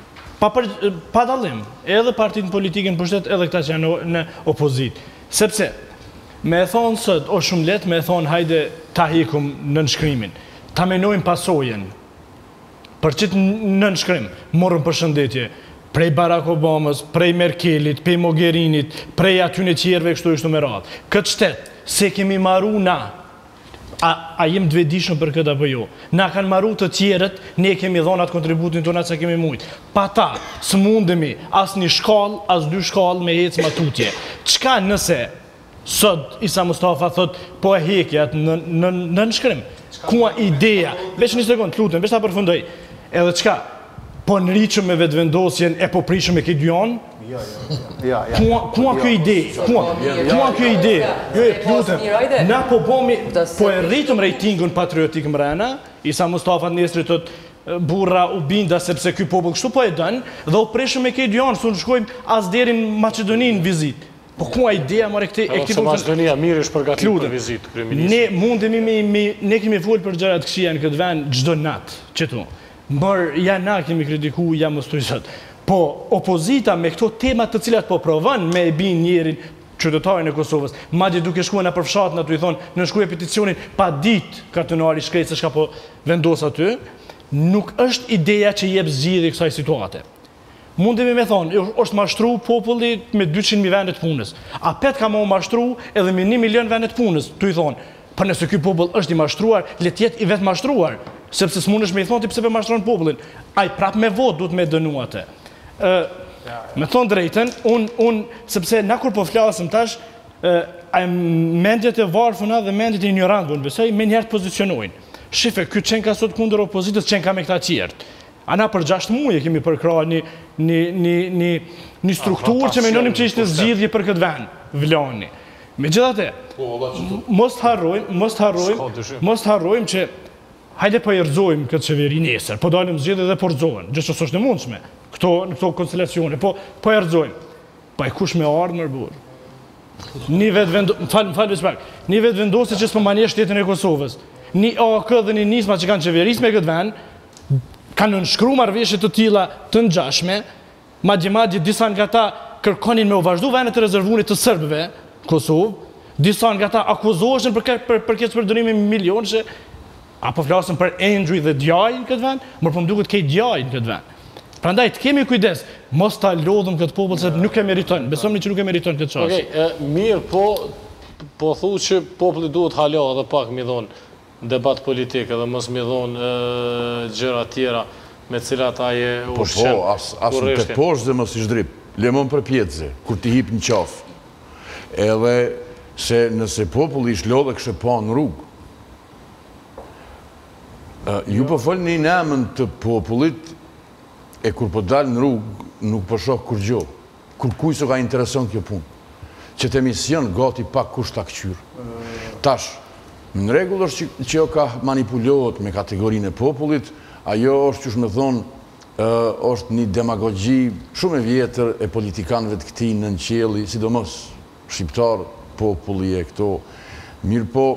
pa dalim, edhe partinë politikën përshtet, edhe këta që janë në opozit. Sepse, me e thonë sët, o shumë letë, me e thonë hajde ta hikum në nëshkrimin, ta menojmë pasojen, për qitë në nëshkrim, morëm për shëndetje, prej Barack Obamës, prej Merkelit, prej Mogherinit, prej atyne qjerve kështu ishtu me radhë. Këtë shtetë, se kemi maru na, a jem dvedishëm për këtë apo jo, na kanë maru të tjerët, ne kemi dhonat kontributin të natë sa kemi mujtë. Pa ta, së mundemi as një shkall, as dy shkall me hecë matutje. Qka nëse, sot Isa Mustafa thot, po e hekjat në nëshkrim, kua ideja, veç një sekund, të lutëm, veç ta përfundoj, edhe qka, po në rriqëm me vetë vendosjen e po prishëm e këtë janë? Kua kjo ide? Kua kjo ide? Jo e plutëm, na po pomi, po e rritëm rejtingën patriotik mrena, Isa Mustafa njësri tët burra u binda sepse kjo popull kështu po e dënë, dhe u prishëm e këtë janë, su në shkojmë as derin Macedoninë vizit. Po kua ideja mërë këti... E se Macedonia mirë është përgatit për vizit, kryeministri. Ne mundemi, ne kemi full për gjërat këshia në këtë vend gjdo natë, qëtu. Mërë, ja na kemi kritiku, ja më stoj sot. Po, opozita me këto temat të cilat po provën me e bin njerin qytetarin e Kosovës, madje duke shkua në përfshatën atë i thonë, në shkua peticionin pa dit kardinali shkrejt se shka po vendos aty, nuk është ideja që jep zgjidhje kësaj situate. Mundemi me thonë, është mashtru populli me dyqind mijë vendet punës. A pet ka më mashtru edhe me një milion vendet punës, të i thonë, për nëse ky popull është i mashtruar, le të jetë i vetë mashtruar, sepse s'mundesh me i thonë ti pse pe mashtron popullin. Ai prap me vot duhet me dënu atë. Me thonë drejten, unë, sepse na kur po flasëm tash, mendjet e varfëna dhe mendjet e ignorantëve, unë besoj, me njerë të pozicionojnë. Shife, ky qenë ka sot kundër opozitës, qenë ka me këta qertë. Ana për gjashtë muje kemi përkra një strukturë që menonim që ishte zgjidhje për këtë vend, vlani. Me gjithate, mos të harrojmë, mos të harrojmë, mos të harrojmë që hajde po erëzojmë këtë qeveri nesër, po dalim zgjidhje dhe po erëzojmë, gjë që është në mundshme, në këto konstelacione, po erëzojmë. Pa e kush me ardhë mërë burë. Një vetë vendosë, më falë vësë pak, një vetë vendosë që s'po manje shtetën e Kosovës, një A K dhe një nisma që kanë qeveris me këtë vend, kanë nënshkru marrëveshje të tilla të ngjashme, madje madje disa nga ta kërkonin me u vazhdu vendet të rezervunit të serbëve, Kosovë, disa nga ta akuzoheshin për këtë përdorimi milionëshe, apo flasën për Andrew dhe djajin këtë vend, mërë po më duket kej djajin këtë vend. Prandaj të kemi kujdes, mos ta lodhëm këtë popull se nuk e meriton. Besojmë që nuk e meriton këtë çështje. Okej, mirë, po po thu që populli duhet hala edhe pak mi dhon debat politik edhe mos mi dhon gjëra tjera me cilat aje ushqen. Po, po, asë në të poshtë dhe mos i shdrip. Lemon për pjetëze, kur t'i hip në qafë. Edhe se nëse populli ishlodhe kështë pa në rrugë. Ju po folë një namën të popullit e kur po dalë në rrugë nuk po shohë kur gjo. Kur kujso ka intereson kjo punë. Që të emision gati pak kusht të këqyrë. Tash, në regull është që jo ka manipulohet me kategorinë e popullit, ajo është që shme thonë, është një demagogji shumë e vjetër e politikanëve të këti në në qeli, sidomos shqiptarë, populli e këto. Mirë po,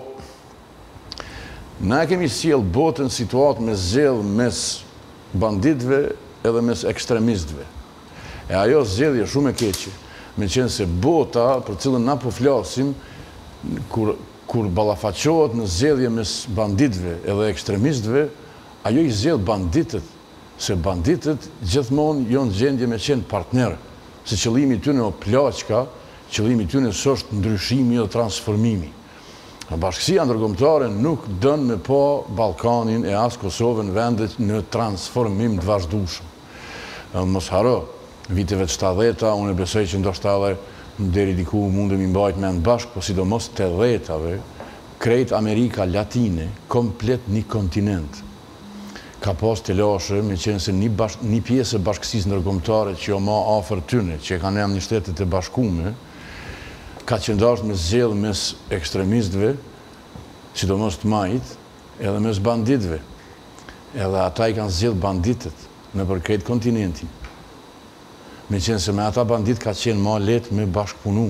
na kemi sjellë botën situatë me zellë mes banditëve edhe mes ekstremistëve. E ajo zellje shumë e keqe, me qenë se bota për cilën na po flasim, kur, kur ballafaqohet në zellje mes banditëve edhe ekstremistëve, ajo i zellë banditët, se banditët gjithmonë jonë gjendje me qenë partnerë, se qëllimi tyne o plaçka, qëllimi tyne s'është ndryshimi dhe transformimi. Bashkësia ndërkombëtare nuk dën me pa Ballkanin e as Kosovën vendet në transformim të vazhdueshëm. Mos haro, viteve të shtatdhjetë, unë besoj që ndoshta edhe deri diku mundemi mbajt me në bashkë, po sidomos të dhjetave, krejt Amerika Latine, komplet një kontinent. Ka pas të lashe, me qenë se një, bash, një pjesë e bashkësisë ndërkombëtare që jo ma afër tyne, që e kanë jam një shtetet e bashkume, ka qëndash me zellë mes ekstremistëve, sidomos të majt, edhe mes banditëve. Edhe ata i kanë zellë banditët në përkrejt kontinentin. Me qenë se me ata bandit ka qenë ma letë me bashkëpunu.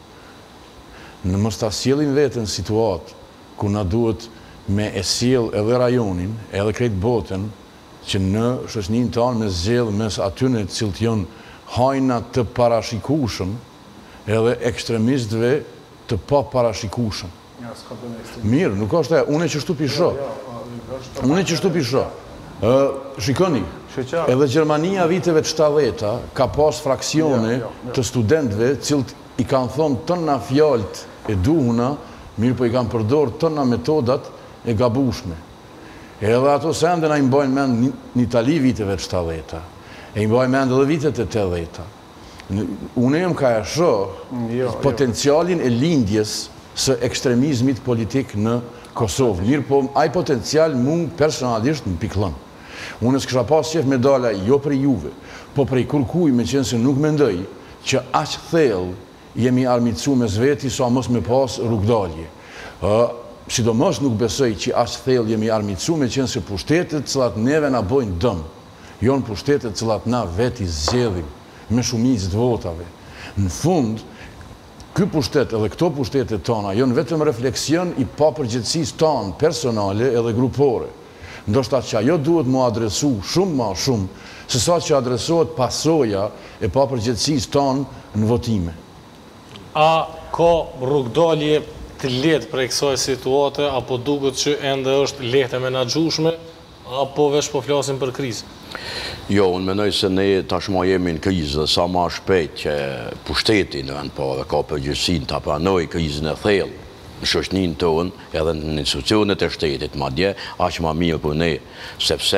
Në mos ta sjellin vetën situatë, ku na duhet me e sjell edhe rajonin, edhe krejt botën, që në shoqërinë tonë me zellë mes atyne të cilët janë hajna të parashikueshëm, edhe ekstremistëve të pa parashikueshëm. Mirë, nuk është e, unë e që shtu pisho. Unë e që shtu pisho. Shikoni, edhe Gjermania viteve të shtatdhjeta ka pas fraksione të studentëve cilët i kanë thonë tëna fjallët e duhuna, mirë po i kanë përdorë tëna metodat e gabushme. Edhe ato se ende na i mbajnë mend në Itali viteve të shtatdhjeta, e i mbajnë mend edhe vitet e tetdhjeta. Unë jem ka e shoh potencialin e lindjes së ekstremizmit politik në Kosovë. Mirë po, aj potencial mund personalisht në piklën. Unë s'kisha pas qef medala jo për juve, po prej kërkuj me qenë se nuk mendoj që aq thellë jemi armicu me zveti sa mos me pas rrugdalje. Sidomos nuk besoj që aq thellë jemi armicu me qenë se pushtetet cilat neve na bojnë dëm, jonë pushtetet cilat na veti zgjedhim me shumicë të votave. Në fund, ky pushtet edhe këto pushtetet tona jonë vetëm refleksion i papërgjegjësisë tonë personale edhe grupore. Ndoshta që ajo duhet mu adresu shumë ma shumë, se sa që adresohet pasoja e papërgjegjësisë tonë në votime. A ka rrugdalje të lehtë për kësaj situate, apo duket që ende është lehtë e menaxhueshme, apo veç po flasim për krizë? Jo, unë menoj se ne tashma jemi në krizë dhe sa ma shpejt që pushteti në vend parë ka përgjithësinë ta pranoj krizën e thellë në shoqërinë tonë edhe në institucionet e shtetit madje, aq më mirë për ne, sepse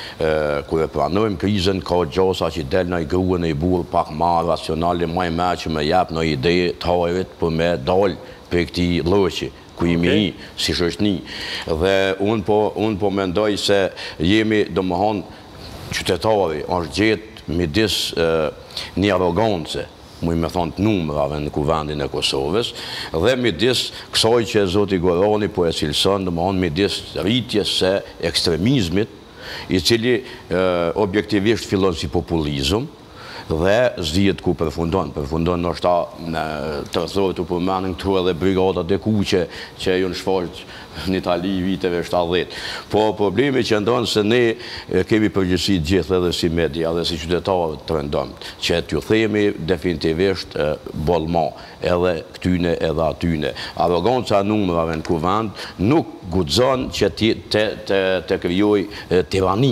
kur e pranojmë krizën ka gjosa që del në i grua në i burë pak ma racionale, ma i me që me jep në ide të hajrit për me dalë për këti loqi ku jemi i si shoqëni. Dhe unë po, unë po mendoj se jemi do më honë qytetari është gjetë midis një arrogancë, mu i me thonë të numrave në kuvendin e Kosovës, dhe midis kësaj që Zoti Gorani po e cilëson, dhe më honë midis rritjes se ekstremizmit, i cili objektivisht fillon si populizm, dhe zdijet ku përfundon. Përfundon në është ta të rëthorë të përmenin këtu edhe brigadat e kuqe që ju në shfaqë në Itali viteve shtatdhjetë. Po problemi që ndonë se ne kemi përgjësi gjithë edhe si media dhe si qytetarët të rëndëm, që t'ju themi definitivisht bolma edhe këtyne edhe atyne. Arroganca numrave në kuvend nuk guxon që të krijoj tirani.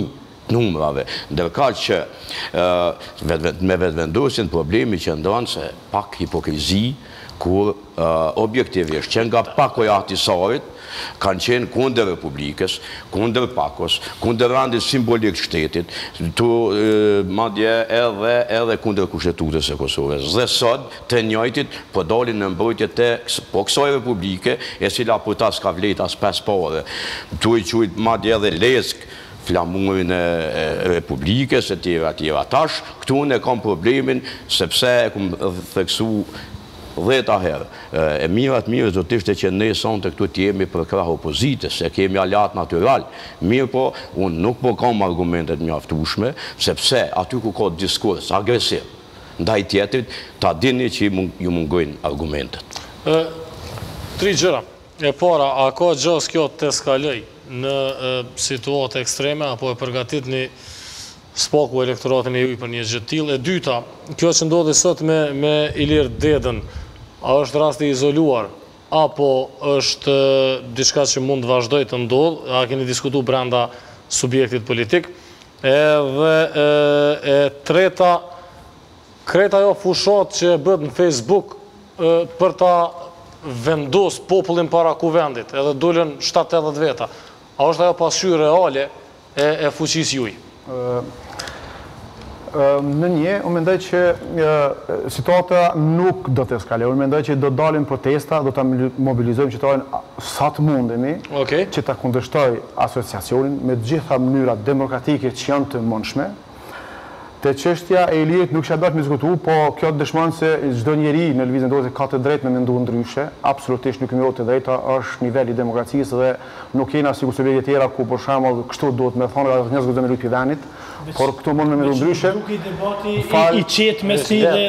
numrave, ndërka që me vetëvendosjen problemi që ndonë se pak hipokrizi, kur objektivisht që nga pakojatisarit kanë qenë kundër Republikës, kundër pakos, kundër randit simbolik shtetit, madje edhe kundër Kushtetutës e Kosovës. Dhe sot të njëjtit po dalin në mbrojtje të po kësaj Republike, e cila po ta s'ka vlet as pesë pare. Tu i qujt madje edhe Lesk, flamurin e Republikës, e tjera tjera tash, këtu në kam problemin sepse e kum theksu dheta herë. E mirat mirë do të ishte që ne sonte këtu të jemi për krah opozitës, se kemi alat natyral. Mirë po, unë nuk po kam argumentet mjaftueshme, sepse aty ku ka diskurs agresiv ndaj tjetrit, ta dini që ju mungojnë argumentet. Tri gjëra. E para, a ka gjës kjo të eskaloj në situatë ekstreme, apo e përgatit një spaku elektoratin e juj për një gjë të tillë? E dyta, kjo që ndodhi sot me Ilir Dedën, a është rasti izoluar, apo është diçka që mund të vazhdoj të ndodhë, a keni diskutu brenda subjektit politik? Edhe e treta, kreta jo fushat që bët në Facebook për ta vendos popullin para kuvendit, edhe dullën shtatë e dhjetë veta. A është ajo pasqyrë reale e fuqis juj? Në një, unë mendoj që situata nuk do të eskalojë. Unë mendoj që do dalin protesta, do të mobilizojmë qytetarën sa të mundemi, që ta kundërshtoj asociacionin me gjitha mënyrat demokratike që janë të mundshme. Te çështja e Ilirit nuk shë bërë me diskutu, po kjo të dëshmon se çdo njeri në lëvizjen tonë ka të drejtë me mendu ndryshe. Absolutisht nuk kemi të drejta, është niveli i demokracisë dhe nuk jena sikur subjekte tjera ku për shembull kështu duhet me thonë edhe njerëz do me lupi venit, por këtu mund me mendu ndryshe. Nuk i debati i qet me si dhe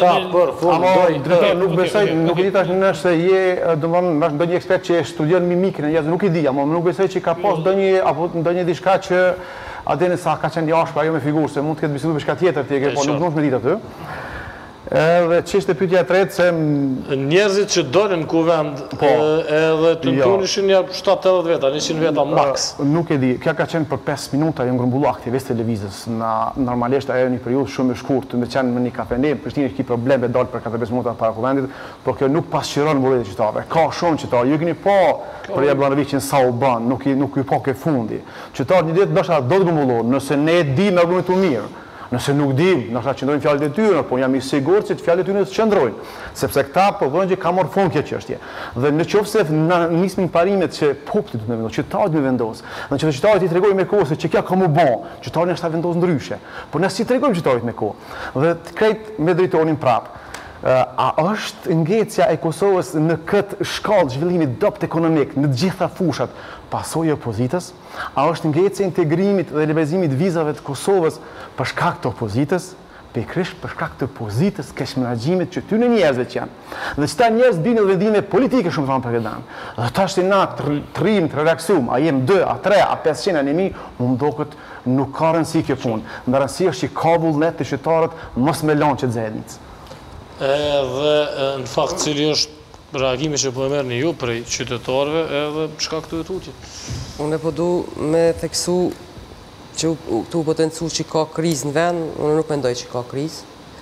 nuk besoj, nuk e di tash nëse je, domthonë ndonjë ekspert që studion mimikën e njerëzve, nuk e di, ama nuk besoj që ka pas ndonjë apo ndonjë diçka që adeni sa ka qenë jashtë, ajo me figurë, se mund të ketë bisedu për shka tjetër tjeke, po nuk mund me ditë aty. Dhe qishtë e pyetja tretë se... Njerëzit që dolin ku vend, edhe të nëtunishin një shtatë e dhjetë veta, njëqind veta max. Nuk e di, kja ka qenë për pesë minuta, jë ngrumbullu aktivist televizës, normalisht ajo një periudhë shumë e shkurt, të me qenë me një kafene, Prishtinë ki probleme dalë për katër pesë minuta para ku vendit, por kjo nuk pasqyron mbullet e qytetarëve. Ka shumë qytetarë, ju keni po për Jablanovic që sa u ban, nuk ju po ke fundi. Qytetarë një ditë ndoshta do të grumbullohen, nëse ne di me argumentu mirë. Nëse nuk dim, nështë të qëndrojnë fjallet e tyre, po jam i sigur që fjallet e tyre të qëndrojnë, sepse këta po vënë që ka morë fund kjo qështje. Dhe në qoftë se nismin parimet që populli du të me vendosë, qytetarët me vendosë, dhe që qytetarët i tregojnë me kohë se që kja ka mu bon, qytetarët nështë ta vendosë ndryshe, por nësë i tregojnë qytetarët me kohë, dhe të krejt me drejtonin prapë. A është ngecja e Kosovës në këtë shkallë zhvillimit dopt ekonomik në gjitha fushat pasojë opozitës? A është ngecja integrimit dhe liberalizimit vizave të Kosovës për shkak të opozitës? Pikrisht për shkak të opozitës, keq menaxhimit që ty në njerëzve që janë. Dhe qëta njerëz binë dhe vendime politike shumë të vanë për këtë danë. Dhe ta është na të rrim, të relaksum, a jem dy, a tre, a pesëqind, a njëmi, më mdo këtë nuk ka rëndësi kjo punë. Në rëndësi është që ka vullnet të qytetarët mos me lanë që të zednicë. Edhe në fakt cili është reagimi që po e merë një ju prej qytetarëve edhe shka këtu e tutje? Unë e po du me theksu që tu potencu që ka kriz në vend, unë nuk mendoj që ka kriz.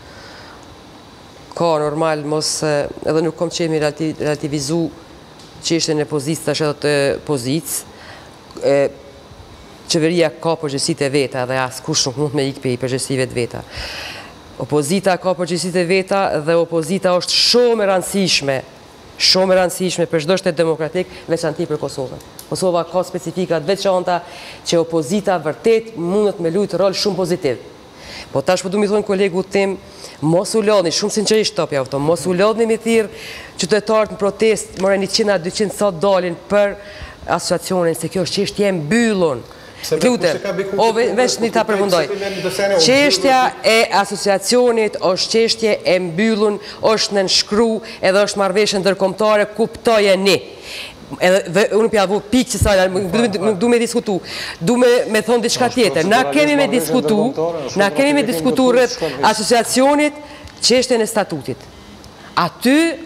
Ka normal, mos edhe nuk kom qemi relativizu që ishte në pozicë të shetë të pozicë. Qeveria ka përgjësit e veta dhe asë kush nuk mund me ikë për i përgjësive të veta. Opozita ka përgjësit e veta dhe opozita është shumë e rëndësishme, shumë e rëndësishme për çdo shtet demokratik, veçanti për Kosovën. Kosova ka specifikat veçanta që opozita vërtet mundet me luajtë rol shumë pozitiv. Po tash po du mi thonë kolegu tim, mos u lodhni, shumë sinqerisht top javto, mos u lodhni mi thirr qytetarët në protest, more njëqind a dyqind sot dalin për asociacionin, se kjo është çështje e mbyllur. Lutem, o veç një ta përfundoj. Qeshtja e asociacionit është qeshtje e mbyllun, është në nshkru edhe është marrëveshje ndërkombëtare, kuptoje një. Dhe unë pja vu pikë që sa, du me diskutu, du me thonë diçka tjetër. Na kemi me diskutu, na kemi me diskutu rrët asociacionit qeshtjen e statutit. Aty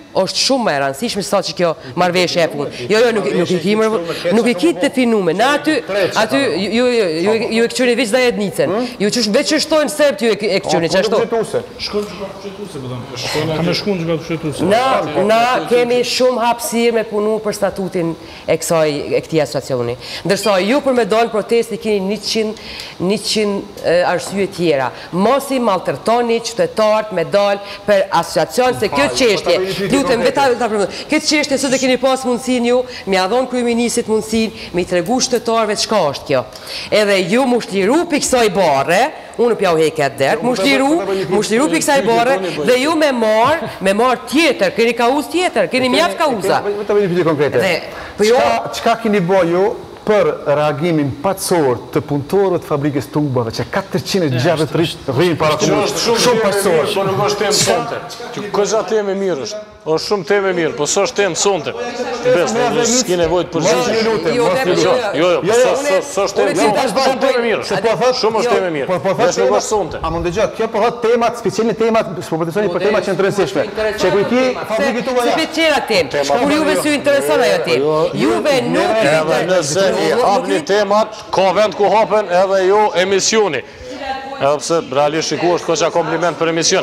është shumë më e rëndësishme sa që kjo marrëveshje e punë. Jo, jo, nuk nuk i kemi nuk i kit definuar. Na aty aty ju ju ju e kçoni veç dajednicën. Ju çu veç shtojnë serbt ju e kçoni çashtu. Shkon gjykatëse, po them. Ka më shkon gjykatëse. Na na kemi shumë hapësirë me punu për statutin e kësaj e këtij asociacioni. Ndërsa ju për me dalë protesti keni njëqind arsye tjera. Mos i maltërtoni qytetarët me dalë për asociacion se kjo çështje lutem vetë ta përmend. Këtë çështje sot e keni pas mundësinë ju, m'ia dhon kryeministit mundësinë me i tregu shtetërorëve çka është kjo. Edhe ju mu shliru pi kësaj barre, unë pja u heket derë, mu shliru, mu shliru pi kësaj barre dhe ju me marr, me marr tjetër, keni kauz tjetër, keni mjaft kauza. Vetëm një pyetje konkrete. Çka keni bëj ju për reagimin pacor të punëtorëve të fabrikës tubave që katërqind e gjashtëdhjetë rrinë para komunës. Shumë pacor. Po nuk është temë sonte. Që këza temë mirë është. Është shumë temë mirë, po s'është temë sonte. Besë, s'ki nevojë të përgjigjesh. Jo, jo, jo, s'është temë mirë. Shumë temë mirë. Shumë është temë mirë. Besë nuk është sonte. A mund dëgjoj, kjo po thotë temat, speciale temat, po përcjellni për tema që janë të rëndësishme. Që kujti fabrikë tuaja. Speciale temë. Kur juve sy intereson ajo temë. Juve nuk i hapni temat, ka vend ku hapen edhe jo emisioni. Edhe pse realisht shiku është koqa kompliment për emision.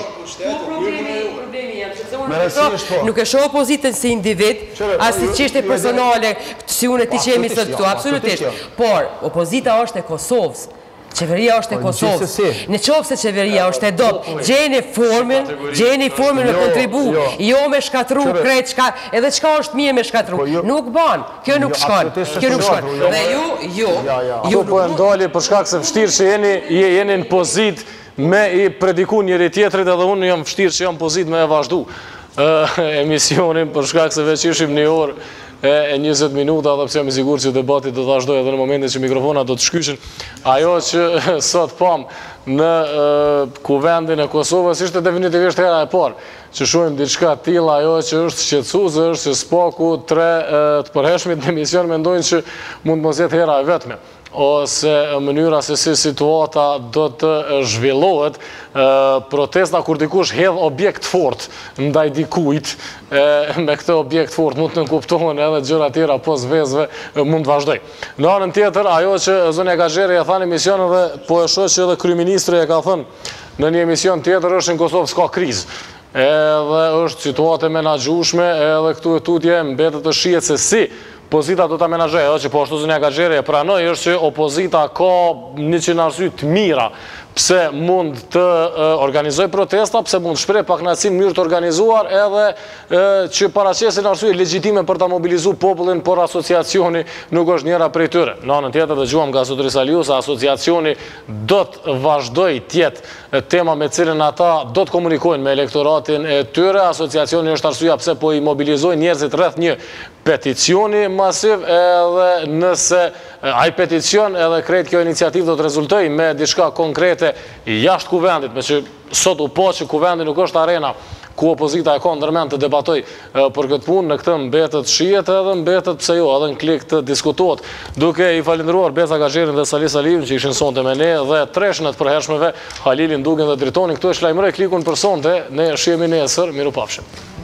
Nuk e shoh opozitën si individ, as si çështje personale, si unë ti që jemi sot këtu, absolutisht. Por opozita është e Kosovës. Qeveria është e Kosovës. Në qoftë se qeveria është e dop, gjeni formën, gjeni formën me kontribu, jo me shkatru krejt, edhe çka është mirë me shkatru. Nuk ban, kjo nuk shkon, kjo nuk shkon. Dhe ju, ju, ju po e ndali për shkak se vështirë që jeni, jeni në pozit me i prediku njëri tjetrit edhe unë jam vështirë që jam pozit me e vazhdu emisionin për shkak se veç ishim një orë e njëzet minuta, dhe pëse jam i sigur që debatit do të vazhdoj edhe në momentin që mikrofona do të shkyshin. Ajo që sot pam në kuvendin e Kosovës ishte definitivisht hera e parë, që shojmë diçka tilla, ajo që është shqetësuese është që spaku tre të përhershmit në emision mendojnë që mund mos jetë hera e vetme, ose mënyra se si situata do të zhvillohet. Protesta kur dikush hedh objekt fort ndaj dikujt, me këtë objekt fort mund të nënkuptohen edhe gjëra tjera pos vezve mund të vazhdoj. Në anën tjetër, ajo që zonja Gaxheri e tha në emision dhe po e shoh që edhe kryeministri e ka thënë në një emision tjetër është në Kosovë s'ka krizë. Edhe është situatë e menaxhueshme, edhe këtu e tutje mbetet të shihet se si opozita do ta menaxhojë, ajo që po ashtu zonja Gaxheri e pranoi është që opozita ka njëqind arsye të mira pse mund të organizoj protesta, pse mund shpreh pakënaqësi në mënyrë të organizuar, edhe që paraqesin arsye legjitime për ta mobilizuar popullin, por asociacioni nuk është njëra prej tyre. Në anën tjetër dëgjuam nga zotëri Saliu se asociacioni do të vazhdojë të jetë tema me cilën ata do të komunikojnë me elektoratin e tyre. Asociacioni është arsyeja pse po i mobilizojnë njerëzit rreth një peticioni masiv, edhe nëse ai peticion edhe krejt kjo iniciativë do të rezultojë me diçka konkrete jashtë kuvendit, me që sot u po që kuvendi nuk është arena ku opozita e ka ndërmend të debatoj për këtë punë, në këtë mbetet shihet edhe mbetet pse jo, edhe në klik të diskutohet. Duke i falendëruar Beza Gaxherin dhe Sali Saliun që ishin sonte me ne dhe treshën e të përhershmeve Halilin Dugin dhe Dritonin, këtu e shlajmëroj klikun për sonte, ne shihemi nesër, mirupafshim.